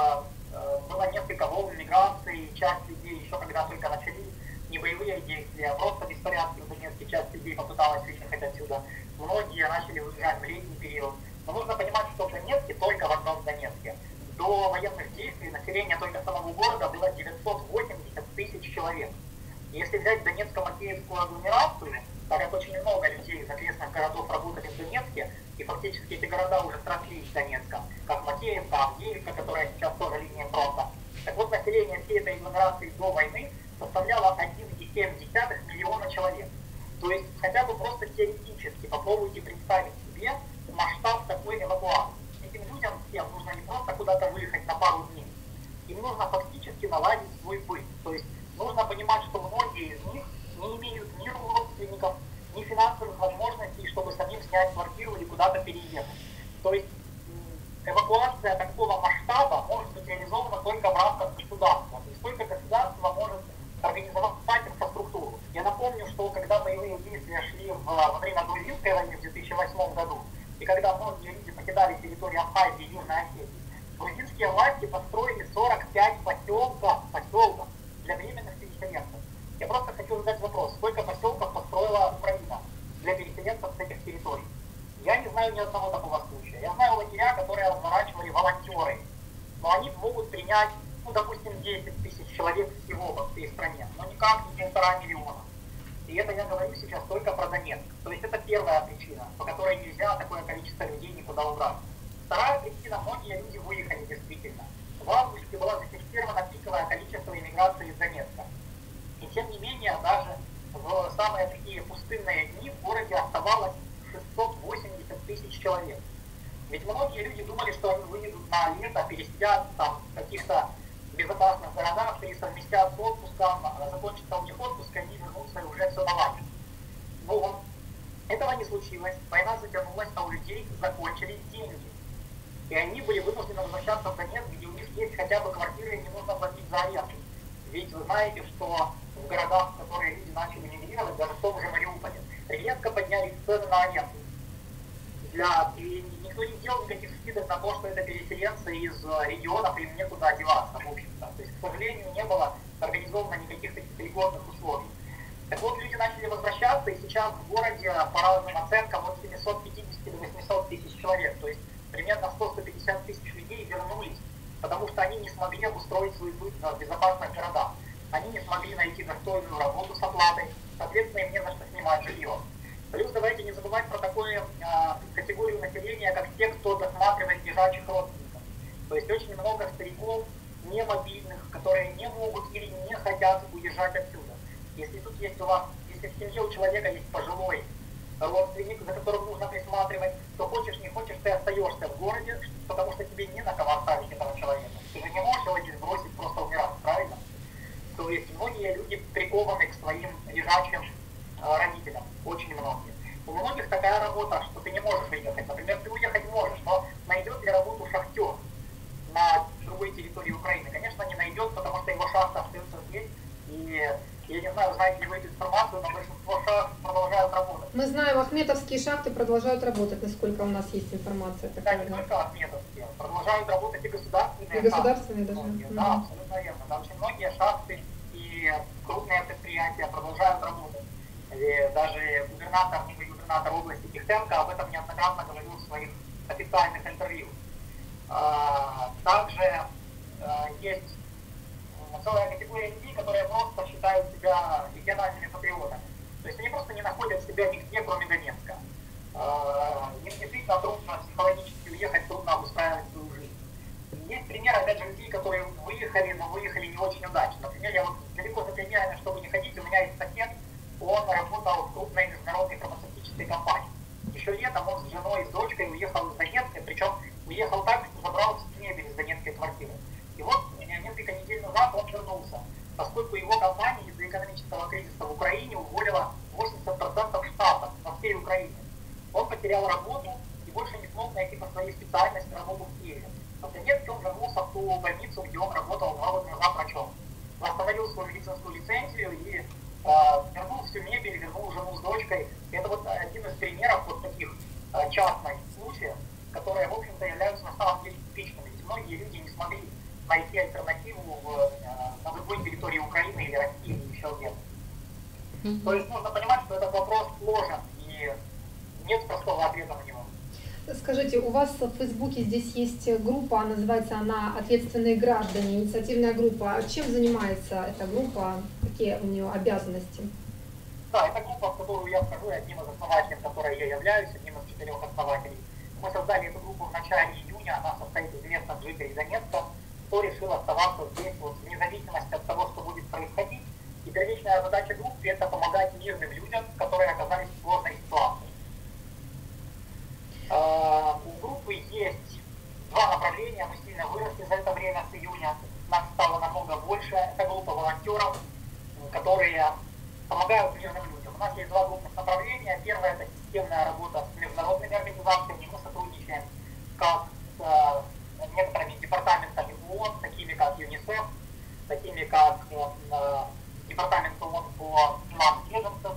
было несколько волн миграции, часть людей еще когда только начали не боевые действия, а просто беспорядки в Донецке, часть людей попыталась выехать отсюда. Многие начали выезжать в летний период. Но нужно понимать, что в Донецке, только в одном Донецке, до военных действий население только самого города было 980 тысяч человек. Если взять Донецко-Макеевскую агломерацию, так как очень много людей из окрестных городов работали в Донецке, и фактически эти города уже срослись с Донецком, как Макеевка, Авдеевка, которая сейчас тоже линия фронта. Так вот, население всей этой агломерации до войны составляло 1,7 миллиона человек. То есть хотя бы просто теоретически попробуйте представить себе масштаб такой эвакуации. Этим людям всем нужно не просто куда-то выехать на пару дней, им нужно фактически наладить свой быт. То есть нужно понимать, что многие из них не имеют ни родственников, ни финансовых возможностей, чтобы самим снять квартиру или куда-то переехать. То есть эвакуация такого масштаба может быть реализована только в рамках государства. То есть только государство может организовать инфраструктуру. Я напомню, что когда боевые действия шли во время Грузинской войны в 2008 году, и когда многие люди покидали территорию Абхазии и Южной Осетии, грузинские власти построили 45 поселков для временных переселенцев. Я просто хочу задать вопрос, сколько поселков построила Украина для переселенцев с этих территорий? Я не знаю ни одного такого случая. Я знаю лагеря, которые разворачивали волонтеры, но они могут принять, допустим, 10 тысяч человек всего по всей стране, но никак не 1,5 миллиона. И это я говорю сейчас только про Донецк. То есть это первая причина, по которой нельзя такое количество людей никуда убрать. Вторая причина, многие люди выехали действительно. В августе было зафиксировано пиковое количество иммиграции из Донецка. И тем не менее, даже в самые такие пустынные дни в городе оставалось 680 тысяч человек. Ведь многие люди думали, что они выедут на лето, пересидят там в каких-то безопасных городах, совместят с отпуском, закончится у них отпуск, они вернутся и уже все наладят. Но этого не случилось. Война затянулась, а у людей закончились деньги. И они были вынуждены возвращаться в Донецк, где у них есть хотя бы квартиры, и не нужно платить за аренду. Ведь вы знаете, что в городах, в которые люди начали мигрировать, даже в том же Мариуполе, резко поднялись цены на аренду. И никто не делал никаких скидок на то, что это переселенцы из регионов, им некуда одеваться, в общем-то. То есть, к сожалению, не было организовано никаких таких льготных условий. Так вот, люди начали возвращаться, и сейчас в городе по разным оценкам от 750 до 800 тысяч человек, то есть примерно 100-150 тысяч людей вернулись, потому что они не смогли обустроить свой быт в безопасных городах. Они не смогли найти достойную работу с оплатой, соответственно, им не за что снимать жилье. Плюс давайте не забывать про такую категорию населения, как те, кто досматривает лежачих родственников. То есть очень много стариков, не мобильных, которые не могут или не хотят уезжать отсюда. Если тут есть у вас, если в семье у человека есть пожилой родственник, за которым нужно присматривать, то хочешь не хочешь, ты остаешься в городе, потому что тебе не на кого оставить этого человека. Ты же не можешь его здесь бросить, просто умирать, правильно? То есть многие люди прикованы к своим лежачим родителям, очень многие. У многих такая работа, что ты не можешь выехать. Например, ты уехать можешь, но найдет ли работу шахтер на другой территории Украины? Конечно, не найдет, потому что его шахта остается здесь. И я не знаю, знаете ли вы эту информацию, но большинство шахт продолжают работать. Мы знаем, ахметовские шахты продолжают работать, насколько у нас есть информация. Да, не только ахметовские. Продолжают работать и государственные. И государственные шахты. даже. Да, абсолютно верно. Да, очень многие шахты и крупные предприятия продолжают работать. И даже губернатор области Кихтенко об этом неоднократно говорил в своих официальных интервью. Также есть целая категория людей, которые просто считают себя региональными патриотами. То есть они просто не находят себя нигде, кроме Донецка. Им действительно трудно психологически уехать, трудно обустраивать свою жизнь. Есть примеры, опять же, людей, которые выехали, но выехали не очень удачно. Например, я вот далеко за примерами, чтобы не ходить, у меня есть сосед, он работал в крупной международной фармацевтической компании. Еще летом он с женой и с дочкой уехал из Донецка, причем уехал так, что забрал всю мебель из донецкой квартиры. И вот несколько недель назад он вернулся, поскольку его компания из-за экономического кризиса в Украине уволила 80% штата по всей Украине. Он потерял работу и больше не смог найти по своей специальности работу в Киеве. В Донецке он вернулся в ту больницу, где он работал 2 года назад врачом. Восстановил свою медицинскую лицензию и вернул всю мебель, вернул жену с дочкой. Это вот один из примеров вот таких частных случаев, которые, в общем-то, являются на самом деле типичными. Ведь многие люди не смогли найти альтернативу на другой территории Украины или России, или еще где-то. То есть нужно понимать, что этот вопрос сложен, и нет простого ответа на него. Скажите, у вас в Фейсбуке здесь есть группа, называется она «Ответственные граждане», инициативная группа. Чем занимается эта группа? Какие у нее обязанности? Да, это группа, в которую я вхожу, одним из основателей, которой я являюсь, одним из 4 основателей. Мы создали эту группу в начале июня, она состоит из местных жителей Донецка, кто решил оставаться здесь вот, вне зависимости от того, что будет происходить. И первичная задача группы – это помогать мирным людям, которые оказались в сложной ситуации. У группы есть 2 направления, мы сильно выросли за это время с июня, нас стало намного больше. Это группа волонтеров, которые помогают мирным людям. У нас есть 2 группных направления. Первое – это системная работа с международными организациями. Мы сотрудничаем как с некоторыми департаментами ООН, такими как ЮНИСЕФ, такими как департамент ООН по делам беженцев.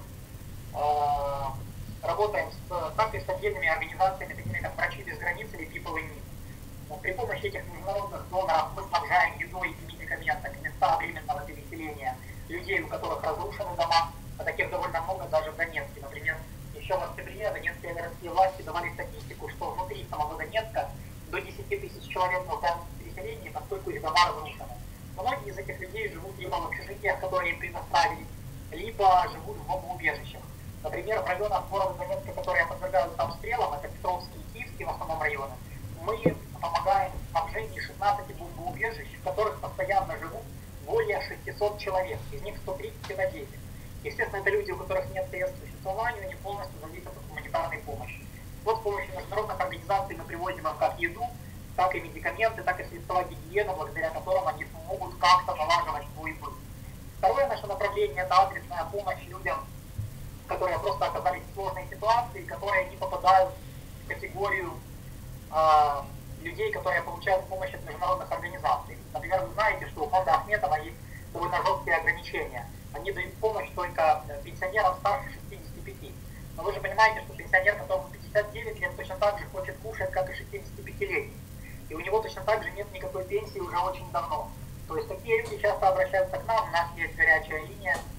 Работаем также с отдельными организациями, такими как «Врачи без границ» или People in Need. При помощи этих международных доноров мы снабжаем едой и медикаментами места временного переселения людей, у которых разрушены дома, а таких довольно много даже в Донецке. Например, еще в октябре донецкие городские власти давали статистику, что внутри самого Донецка до 10 тысяч человек нуждаются в переселении, поскольку их дома разрушены. Многие из этих людей живут либо в общежитиях, которые им предоставили, либо живут в бомбоубежищах. Например, в районах города Донецка, которые подвергаются обстрелам, это Петровский и Киевский в основном районы, мы помогаем в снабжении 16 бомбоубежищ, в которых постоянно живут более 600 человек, из них 130 это дети. Естественно, это люди, у которых нет средств к существованию, они полностью зависят от гуманитарной помощи. Вот с помощью международных организаций мы привозим им как еду, так и медикаменты, так и средства гигиены, благодаря которым они смогут как-то налаживать свой быт. Второе наше направление – это адресная помощь людям, которые просто оказались в сложной ситуации, которые не попадают в категорию людей, которые получают помощь от международных организаций. Например, вы знаете, что у фонда Ахметова есть довольно жесткие ограничения. Они дают помощь только пенсионерам старше 65. Но вы же понимаете, что пенсионер, которому 59 лет, точно так же хочет кушать, как и 65-летний. И у него точно так же нет никакой пенсии уже очень давно. То есть такие люди часто обращаются к нам, у нас есть горячая линия,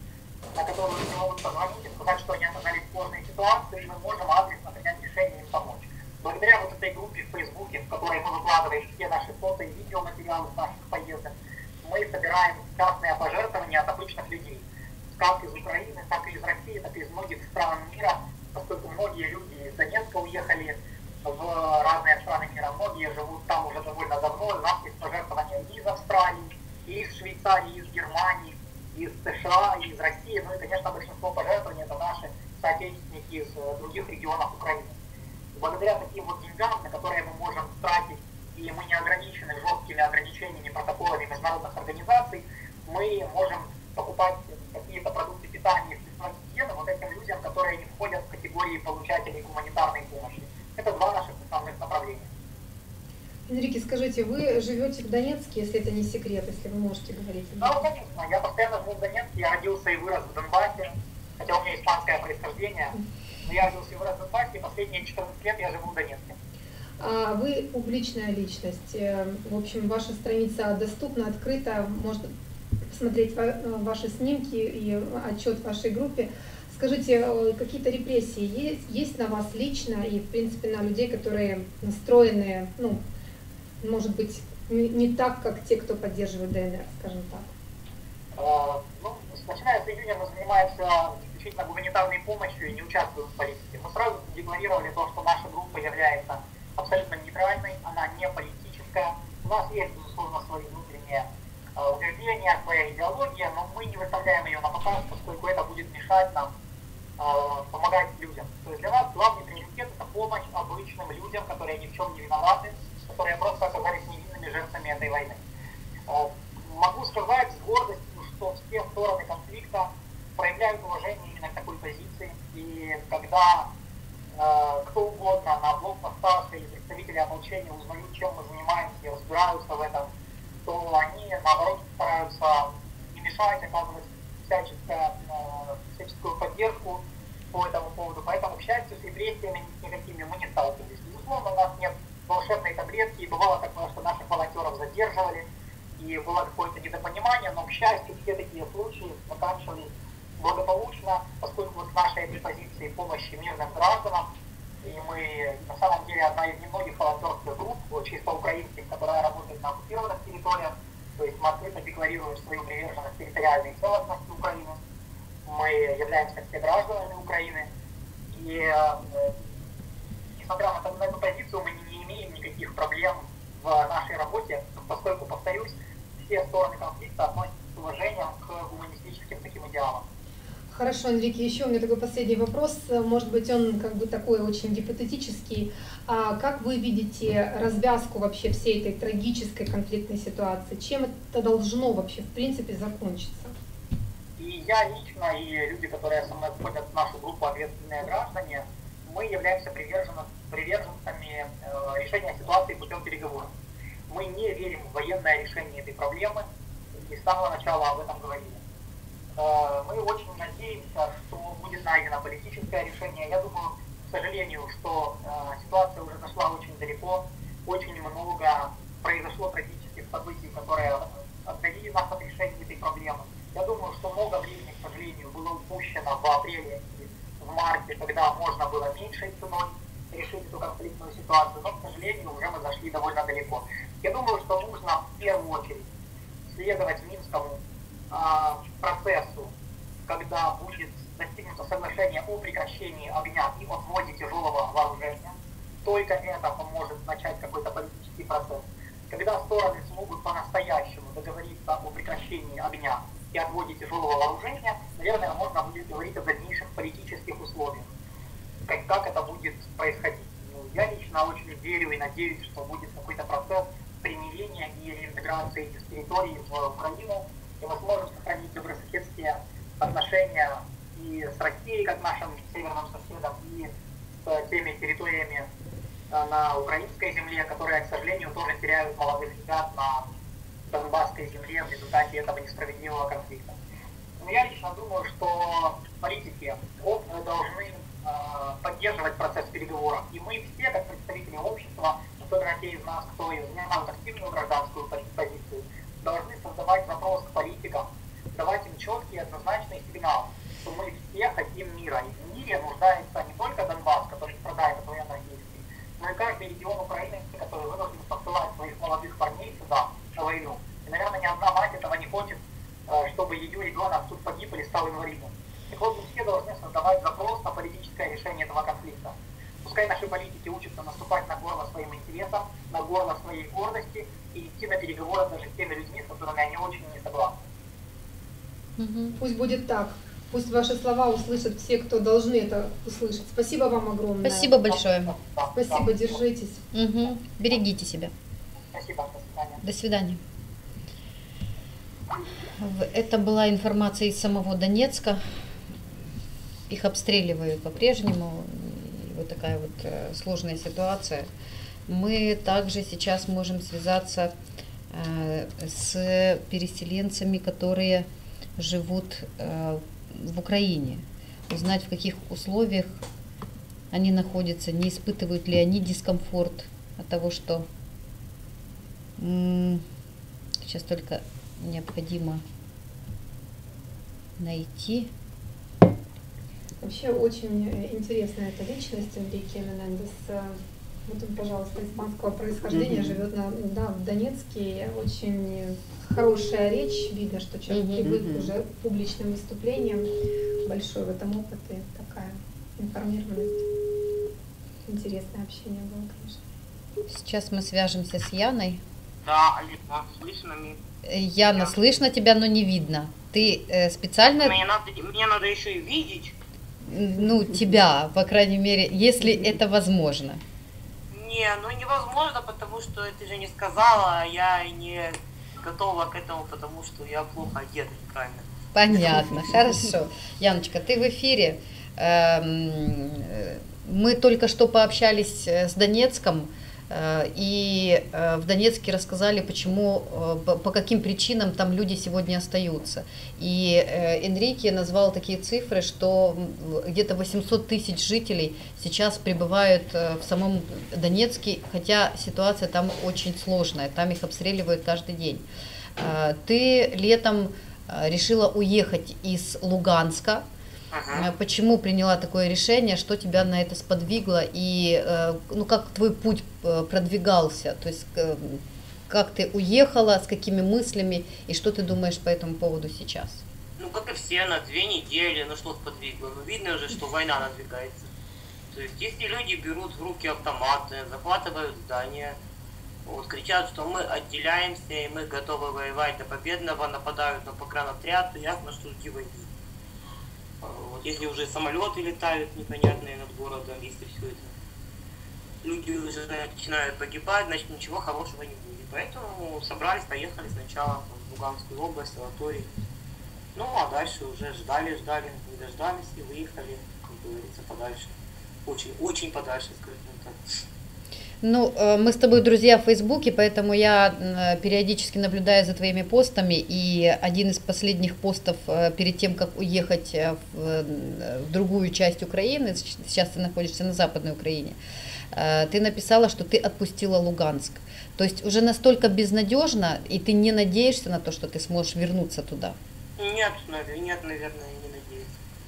на которую люди могут позвонить и сказать, что они оказались в сложной ситуации, и мы можем адресно принять решение им помочь. Благодаря вот этой группе в Фейсбуке, в которой мы выкладываем все наши фото и видеоматериалы с наших поездок, мы собираем частные пожертвования от обычных людей, как из Украины, так и из России, так и из многих стран мира, поскольку многие люди из Донецка уехали в разные страны мира, многие живут там уже довольно давно, у нас есть пожертвования и из Австралии, и из Швейцарии, и из Германии, и из США, и из России, ну и, конечно, большинство пожертвований это наши соотечественники из других регионов Украины. Благодаря таким вот деньгам, на которые мы можем тратить, и мы не ограничены жесткими ограничениями, протоколами международных организаций, мы можем покупать какие-то продукты питания и гигиены вот этим людям, которые не входят в категории получателей гуманитарной помощи. Это два наших основных направления. Энрике, скажите, вы живете в Донецке, если это не секрет, если вы можете говорить? Да, конечно. Я постоянно живу в Донецке. Я родился и вырос в Донбассе, хотя у меня испанское происхождение. Но я родился и вырос в Донбассе, и последние 14 лет я живу в Донецке. Вы публичная личность. В общем, ваша страница доступна, открыта. Можно посмотреть ваши снимки и отчет в вашей группе. Скажите, какие-то репрессии есть на вас лично и, в принципе, на людей, которые настроены, ну, может быть, не так, как те, кто поддерживает ДНР, скажем так? Ну, начиная с июня мы занимаемся исключительно гуманитарной помощью и не участвуем в политике. Мы сразу декларировали то, что наша группа является абсолютно нейтральной, она не политическая. У нас есть, безусловно, свои внутренние убеждения, своя идеология, но мы не выставляем ее на показ, поскольку это будет мешать нам помогать людям. То есть для нас главный приоритет – это помощь обычным людям, которые ни в чем не виноваты, которые просто оказались невинными жертвами этой войны. Могу сказать с гордостью, что все стороны конфликта проявляют уважение именно к такой позиции, и когда кто угодно на блокпостах или представители ополчения узнают, чем мы занимаемся и разбираются в этом, то они, наоборот, стараются не мешать, оказывать всяческую поддержку по этому поводу. Поэтому, к счастью, с репрессиями никакими мы не сталкивались. Безусловно, у нас нет волшебной таблетки, и бывало такое, что наших волонтеров задерживали, и было какое-то недопонимание, но, к счастью, все такие случаи заканчивались благополучно, поскольку вот в нашей этой позиции помощи мирным гражданам, и мы на самом деле одна из немногих волонтерских групп, чисто украинских, которая работает на оккупированных территориях, то есть мы открыто декларируем свою приверженность территориальной целостности Украины, мы являемся все гражданами Украины, и несмотря на эту позицию мы не имеем никаких проблем в нашей работе, поскольку, повторюсь, все стороны конфликта относятся с уважением к гуманистическим таким идеалам. Хорошо, Энрике, еще у меня такой последний вопрос, может быть, он как бы такой очень гипотетический. А как вы видите развязку вообще всей этой трагической конфликтной ситуации? Чем это должно вообще в принципе закончиться? И я лично, и люди, которые со мной входят в нашу группу «Ответственные граждане», мы являемся приверженцами решения ситуации путем переговоров. Мы не верим в военное решение этой проблемы, и с самого начала об этом говорили. Мы очень надеемся, что будет найдено политическое решение. Я думаю, к сожалению, что ситуация уже зашла очень далеко, очень много произошло трагических событий, которые отдалили нас от решения этой проблемы. Я думаю, что много времени, к сожалению, было упущено в апреле и в марте, когда можно было меньшей ценой решить эту конфликтную ситуацию, но, к сожалению, уже мы зашли довольно далеко. Я думаю, что нужно в первую очередь следовать Минскому процессу, когда будет достигнуто соглашение о прекращении огня и отводе тяжелого вооружения. Только это поможет начать какой-то политический процесс. Когда стороны смогут по-настоящему договориться о прекращении огня и отводе тяжелого вооружения, наверное, можно будет говорить о дальнейших политических условиях. Как это будет происходить. Я лично очень верю и надеюсь, что будет какой-то процесс примирения и реинтеграции этих территорий в Украину, и мы сможем сохранить добрососедские отношения и с Россией, как нашим северным соседом, и с теми территориями на украинской земле, которые, к сожалению, тоже теряют молодых ребят на донбасской земле в результате этого несправедливого конфликта. Но я лично думаю, что политики должны поддерживать процесс переговоров. И мы все, как представители общества, особенно те из нас, кто занимают активную гражданскую позицию, должны создавать вопрос к политикам, давать им четкий и однозначный сигнал, что мы все хотим мира. И в мире нуждается не только Донбасс, который страдает от военных действий, но и каждый регион Украины, который вынужден посылать своих молодых парней сюда на войну. И, наверное, ни одна мать этого не хочет, чтобы ее ребенок тут погиб или стал инвалидом. Так вот, мы все должны создавать запрос на политическое решение этого конфликта. Пускай наши политики учатся наступать на горло своим интересам, на горло своей гордости и идти на переговоры даже с теми людьми, с которыми они очень не согласны. Пусть будет так. Пусть ваши слова услышат все, кто должны это услышать. Спасибо вам огромное. Спасибо большое. Спасибо, держитесь. Берегите себя. Спасибо, до свидания. До свидания. Это была информация из самого Донецка. Их обстреливают по-прежнему. Вот такая вот сложная ситуация. Мы также сейчас можем связаться с переселенцами, которые живут в Украине. Узнать, в каких условиях они находятся, не испытывают ли они дискомфорт от того, что сейчас только необходимо найти. Вообще очень интересная эта личность, Энрике Менендес. Вот он, пожалуйста, испанского происхождения, живет в Донецке. Очень хорошая речь, видно, что человек привык уже к публичным выступлениям. Большой в этом опыт и такая информированность. Интересное общение было, конечно. Сейчас мы свяжемся с Яной. Да, Алина, слышно меня? Яна, слышно тебя, но не видно. Ты специально... Мне надо еще и видеть. Ну, тебя, по крайней мере, если это возможно. Не, ну невозможно, потому что ты же не сказала, а я не готова к этому, потому что я плохо одета, неправильно. Понятно, хорошо. Яночка, ты в эфире. Мы только что пообщались с Донецком, и в Донецке рассказали, почему, по каким причинам там люди сегодня остаются. И Энрике назвал такие цифры, что где-то 800 тысяч жителей сейчас пребывают в самом Донецке, хотя ситуация там очень сложная, там их обстреливают каждый день. Ты летом решила уехать из Луганска. Почему приняла такое решение, что тебя на это сподвигло и ну, как твой путь продвигался, то есть как ты уехала, с какими мыслями и что ты думаешь по этому поводу сейчас? Ну, как и все, на 2 недели, ну что сподвигло, ну видно же, что война надвигается. То есть если люди берут в руки автоматы, захватывают здания, вот, кричат, что мы отделяемся и мы готовы воевать до победного, нападают на погранотряд, то ясно, что жди войны. Вот, если уже самолеты летают непонятные над городом, если все это, люди уже начинают погибать, значит ничего хорошего не будет. Поэтому собрались, поехали сначала в Луганскую область, санаторий. Ну а дальше уже ждали, не дождались и выехали, как говорится, подальше. Очень подальше, скажем так. Ну, мы с тобой друзья в Фейсбуке, поэтому я периодически наблюдаю за твоими постами, и один из последних постов перед тем, как уехать в другую часть Украины, сейчас ты находишься на Западной Украине, ты написала, что ты отпустила Луганск. То есть уже настолько безнадежно, и ты не надеешься на то, что ты сможешь вернуться туда? Нет, наверное, не надеюсь.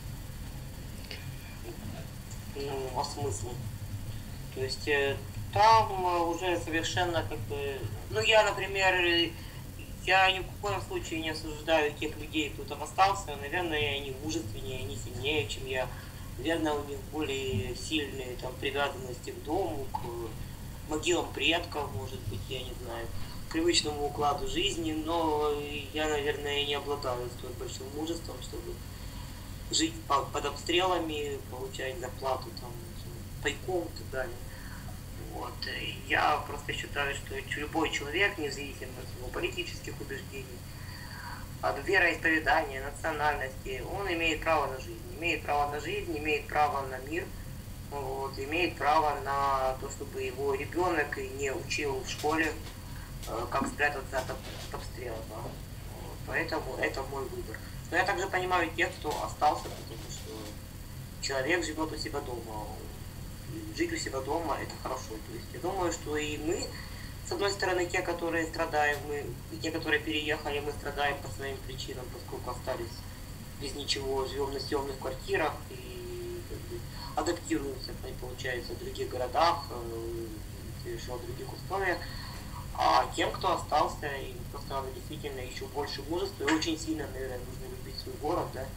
Ну, а смысл? То есть там уже совершенно как бы... Ну, я, например, я ни в коем случае не осуждаю тех людей, кто там остался. Наверное, они мужественнее, они сильнее, чем я. Наверное, у них более сильные там привязанности к дому, к могилам предков, может быть, я не знаю, к привычному укладу жизни. Но я, наверное, не обладаю столь большим мужеством, чтобы жить под обстрелами, получать зарплату там пайком и так далее. Вот. Я просто считаю, что любой человек, независимо от его политических убеждений, от вероисповедания, национальности, он имеет право на жизнь. Имеет право на жизнь, имеет право на мир, вот, имеет право на то, чтобы его ребенок не учил в школе, как спрятаться от обстрела. Да. Вот. Поэтому это мой выбор. Но я также понимаю тех, кто остался, потому что человек живет у себя дома. Жить у себя дома — это хорошо. То есть я думаю, что и мы, с одной стороны, те, которые страдаем, и те, которые переехали, мы страдаем по своим причинам, поскольку остались без ничего, живем на съемных квартирах и как бы адаптируемся, получается, в других городах, совершенно в других условиях. А тем, кто остался, им просто надо действительно еще больше мужества и очень сильно, наверное, нужно любить свой город, да,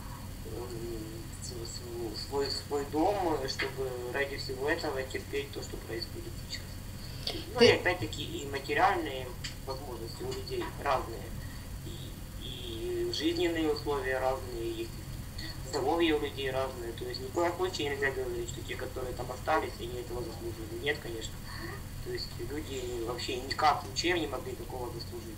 свой дом, чтобы ради всего этого терпеть то, что происходит сейчас. Ну и опять-таки и материальные возможности у людей разные, и жизненные условия разные, и здоровье у людей разное. То есть ни в коем случае нельзя говорить, что те, которые там остались, они этого заслужили. Нет, конечно. То есть люди вообще никак, ничем не могли такого заслужить.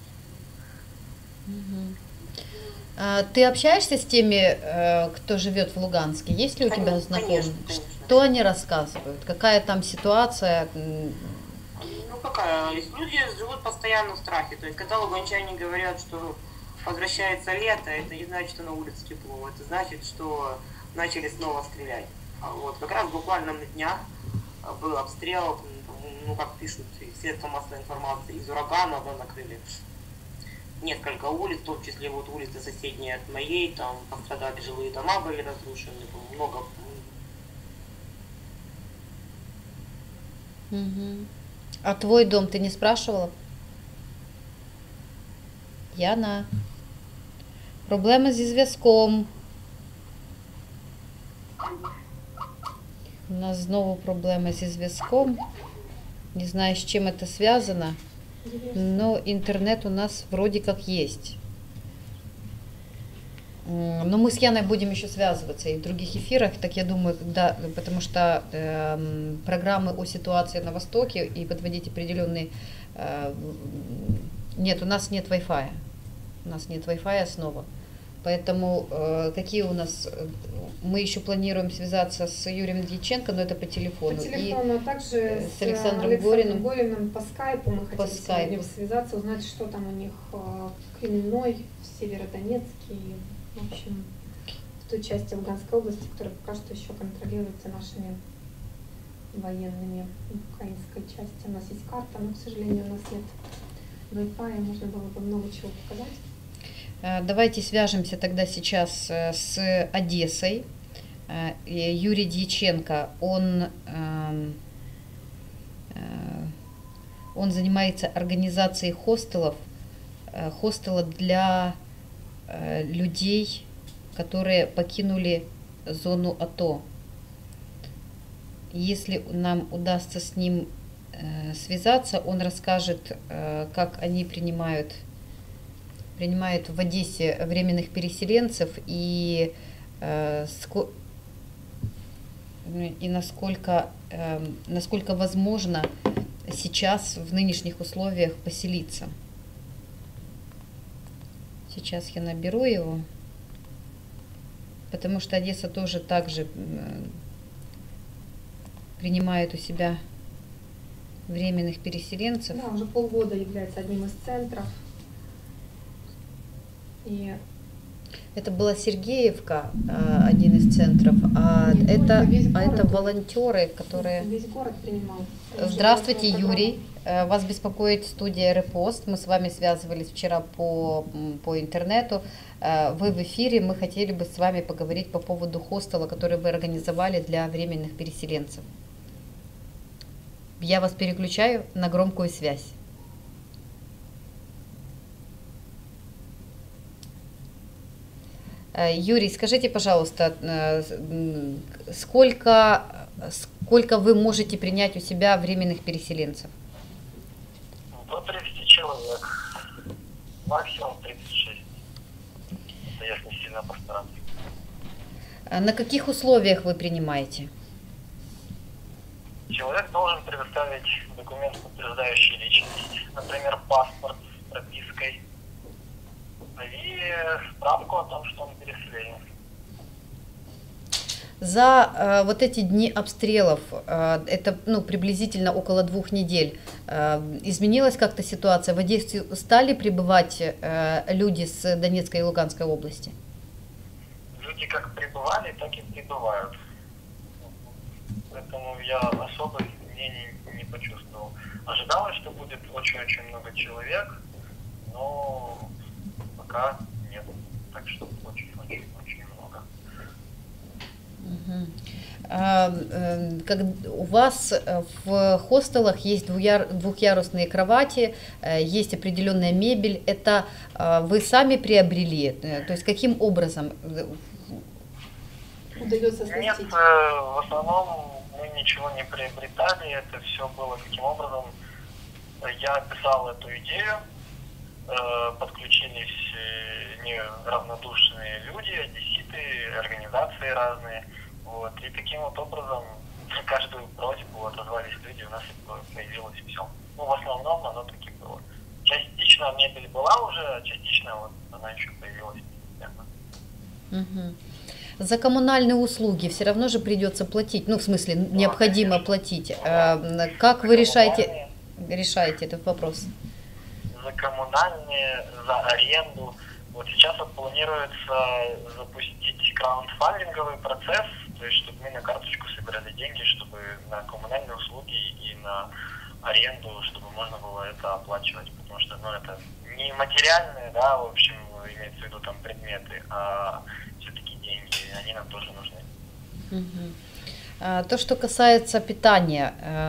Ты общаешься с теми, кто живет в Луганске? Есть ли у тебя знакомые? Конечно. Что они рассказывают? Какая там ситуация? Ну какая? Люди живут постоянно в страхе. То есть когда луганчане говорят, что возвращается лето, это не значит, что на улице тепло. Это значит, что начали снова стрелять. Вот. Как раз буквально на днях был обстрел, ну как пишут средства массовой информации, из урагана, да, накрыли несколько улиц, в том числе вот улицы соседние от моей, там пострадали жилые дома, были разрушены, много. А твой дом ты не спрашивала? Яна, проблеми зі зв'язком. У нас знову проблеми зі зв'язком. Не знаю, с чем это связано, но интернет у нас вроде как есть. Но мы с Яной будем еще связываться и в других эфирах, так я думаю, когда, потому что программы о ситуации на Востоке и подводить определенные... Нет, у нас нет Wi-Fi. У нас нет Wi-Fi снова. Поэтому какие у нас... Мы еще планируем связаться с Юрием Дьяченко, но это по телефону. По телефону, а также с Александром Гориным по скайпу мы хотели сегодня связаться, узнать, что там у них в Кременной, в Северодонецке, в общем, в той части Луганской области, которая пока что еще контролируется нашими военными в украинской части. У нас есть карта, но, к сожалению, у нас нет Wi-Fi, можно было бы много чего показать. Давайте свяжемся тогда сейчас с Одессой. Юрий Дьяченко, он занимается организацией хостела для людей, которые покинули зону АТО. Если нам удастся с ним связаться, он расскажет, как они принимают в Одессе временных переселенцев и насколько возможно сейчас в нынешних условиях поселиться. Сейчас я наберу его, потому что Одесса тоже также принимает у себя временных переселенцев. Да, уже полгода является одним из центров. И это была Сергеевка, один из центров, это волонтеры, которые... Весь город принимал. Здравствуйте, Юрий. Вас беспокоит студия «Репост». Мы с вами связывались вчера по интернету. Вы в эфире. Мы хотели бы с вами поговорить по поводу хостела, который вы организовали для временных переселенцев. Я вас переключаю на громкую связь. Юрий, скажите, пожалуйста, сколько вы можете принять у себя временных переселенцев? До 30 человек, максимум 36, если не сильно постараться. На каких условиях вы принимаете? Человек должен предоставить документ, подтверждающий личность, например, паспорт с пропиской, и справку о том, что он переселенец. За вот эти дни обстрелов, это приблизительно около 2 недель, изменилась как-то ситуация? В Одессе стали прибывать люди с Донецкой и Луганской области? Люди как прибывали, так и прибывают. Поэтому я особо изменений не почувствовал. Ожидалось, что будет очень-очень много человек, но пока нет. так что очень-очень-очень много. Как у вас в хостелах есть двухъярусные кровати, есть определенная мебель. Это вы сами приобрели? То есть каким образом удается снастить? Нет, в основном мы ничего не приобретали. Это все было таким образом. Я описал эту идею, подключились неравнодушные люди, одесситы, организации разные. Вот. И таким вот образом на каждую просьбу отозвались люди, у нас появилось все. Ну, в основном оно таки было. Частично мебель была уже, а частично вот она еще появилась постепенно. За коммунальные услуги все равно же придется платить, ну, в смысле, необходимо платить. Как вы решаете этот вопрос? За коммунальные, за аренду. Вот сейчас вот планируется запустить краундфандинговый процесс, то есть чтобы мы на карточку собирали деньги, чтобы на коммунальные услуги и на аренду, чтобы можно было это оплачивать, потому что, ну, это не материальные, да, в общем, имеется в виду там предметы, а все-таки деньги, они нам тоже нужны. То, что касается питания,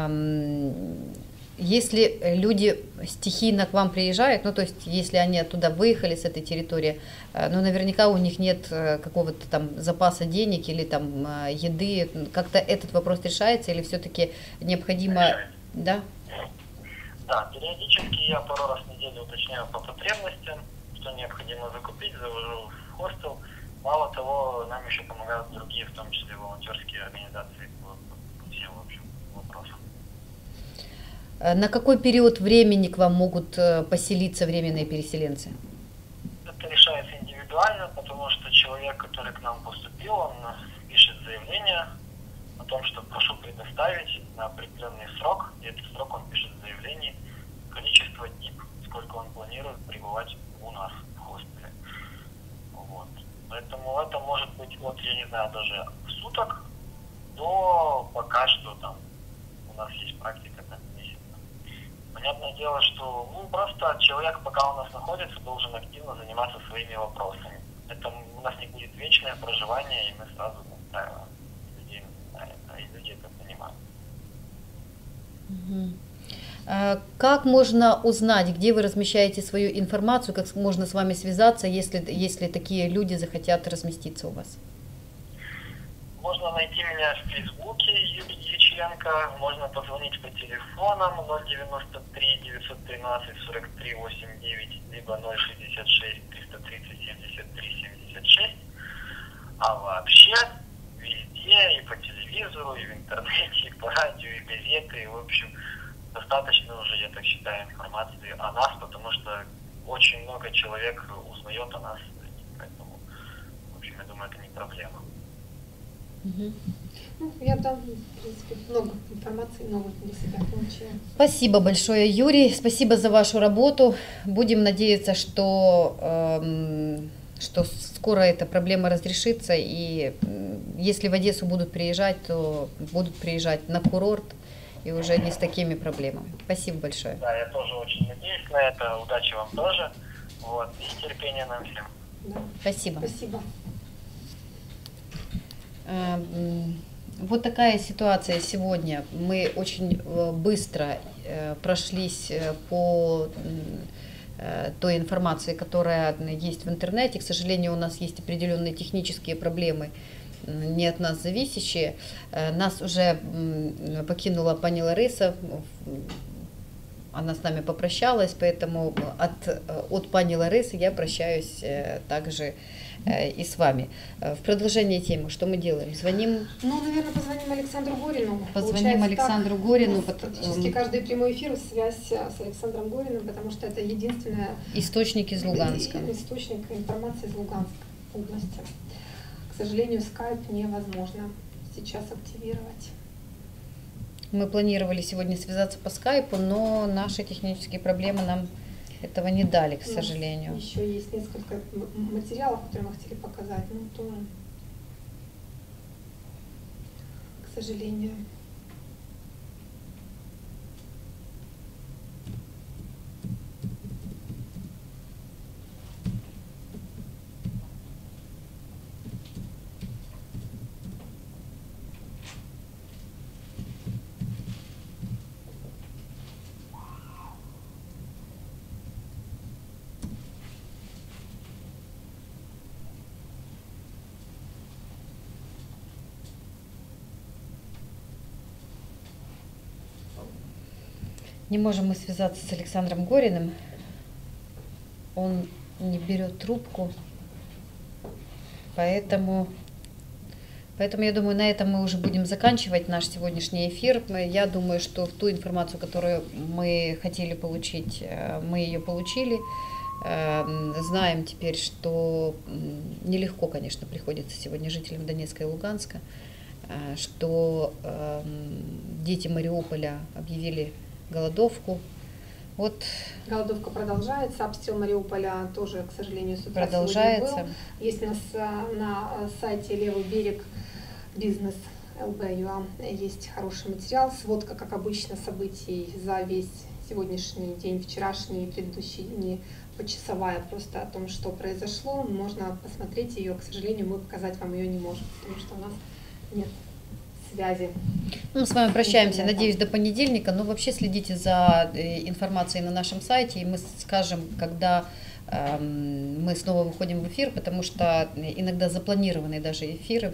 если люди стихийно к вам приезжают, ну, то есть, если они оттуда выехали с этой территории, ну, наверняка у них нет какого-то там запаса денег или там еды, как-то этот вопрос решается или все-таки необходимо, да? Да, периодически я пару раз в неделю уточняю по потребностям, что необходимо закупить, завожу в хостел. Мало того, нам еще помогают другие, в том числе волонтерские организации по всем, в общем, вопросам. На какой период времени к вам могут поселиться временные переселенцы? Это решается индивидуально, потому что человек, который к нам поступил, он пишет заявление о том, что прошу предоставить на определенный срок, и этот срок он пишет в заявлении, количество дней, сколько он планирует пребывать у нас в хостеле. Вот. Поэтому это может быть от, я не знаю, даже суток до пока что там у нас есть практика там месяца. Понятное дело, что просто человек, пока у нас находится, должен активно заниматься своими вопросами. Это у нас не будет вечное проживание, и мы сразу настраиваем людей на это, и люди это понимают. Как можно узнать, где вы размещаете свою информацию, как можно с вами связаться, если такие люди захотят разместиться у вас? Можно найти меня в Фейсбуке, Юрий Дьяченко, можно позвонить по телефонам 093 913 43 89, либо 066 330 73 76. А вообще везде, и по телевизору, и в интернете, и по радио, и газеты, и, в общем, достаточно уже, я так считаю, информации о нас, потому что очень много человек узнает о нас, поэтому, в общем, я думаю, это не проблема. Ну, я там, в принципе, много информации новой для себя получила. Спасибо большое, Юрий, спасибо за вашу работу. Будем надеяться, что скоро эта проблема разрешится, и если в Одессу будут приезжать, то будут приезжать на курорт и уже не с такими проблемами. Спасибо большое. Да, я тоже очень надеюсь на это. Удачи вам тоже. Вот. И терпения нам всем. Да. Спасибо. Спасибо. Вот такая ситуация сегодня. Мы очень быстро прошлись по той информации, которая есть в интернете. К сожалению, у нас есть определенные технические проблемы, не от нас зависящие. Нас уже покинула пани Лариса, она с нами попрощалась, поэтому от пани Ларисы я прощаюсь также и с вами. В продолжение темы, что мы делаем? Звоним? Ну, наверное, позвоним Александру Горину. Позвоним Александру Горину. Практически каждый прямой эфир связь с Александром Гориным, потому что это единственный источник из Луганска. Источник информации из Луганской области. К сожалению, скайп невозможно сейчас активировать. Мы планировали сегодня связаться по скайпу, но наши технические проблемы нам этого не дали, к сожалению. Еще есть несколько материалов, которые мы хотели показать, но тоже, к сожалению. Не можем мы связаться с Александром Гориным. Он не берет трубку. Поэтому я думаю, на этом мы уже будем заканчивать наш сегодняшний эфир. Я думаю, что ту информацию, которую мы хотели получить, мы ее получили. Знаем теперь, что нелегко, конечно, приходится сегодня жителям Донецка и Луганска, что дети Мариуполя объявили голодовку. Вот. Голодовка продолжается, обстрел Мариуполя тоже, к сожалению, с утра продолжается. Был. Есть у нас на сайте «Левый берег» бизнес ЛБ.ЮА есть хороший материал, сводка, как обычно, событий за весь сегодняшний день, вчерашний и предыдущие дни, почасовая просто о том, что произошло. Можно посмотреть ее, к сожалению, мы показать вам ее не можем, потому что у нас нет связи. Ну, мы с вами прощаемся, надеюсь, до понедельника, но вообще следите за информацией на нашем сайте, и мы скажем, когда мы снова выходим в эфир, потому что иногда запланированные даже эфиры,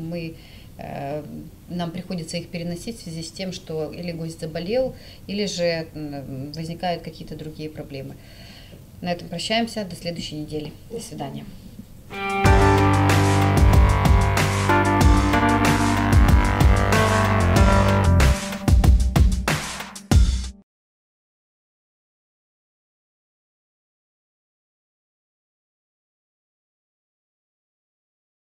нам приходится их переносить в связи с тем, что или гость заболел, или же возникают какие-то другие проблемы. На этом прощаемся, до следующей недели. До свидания.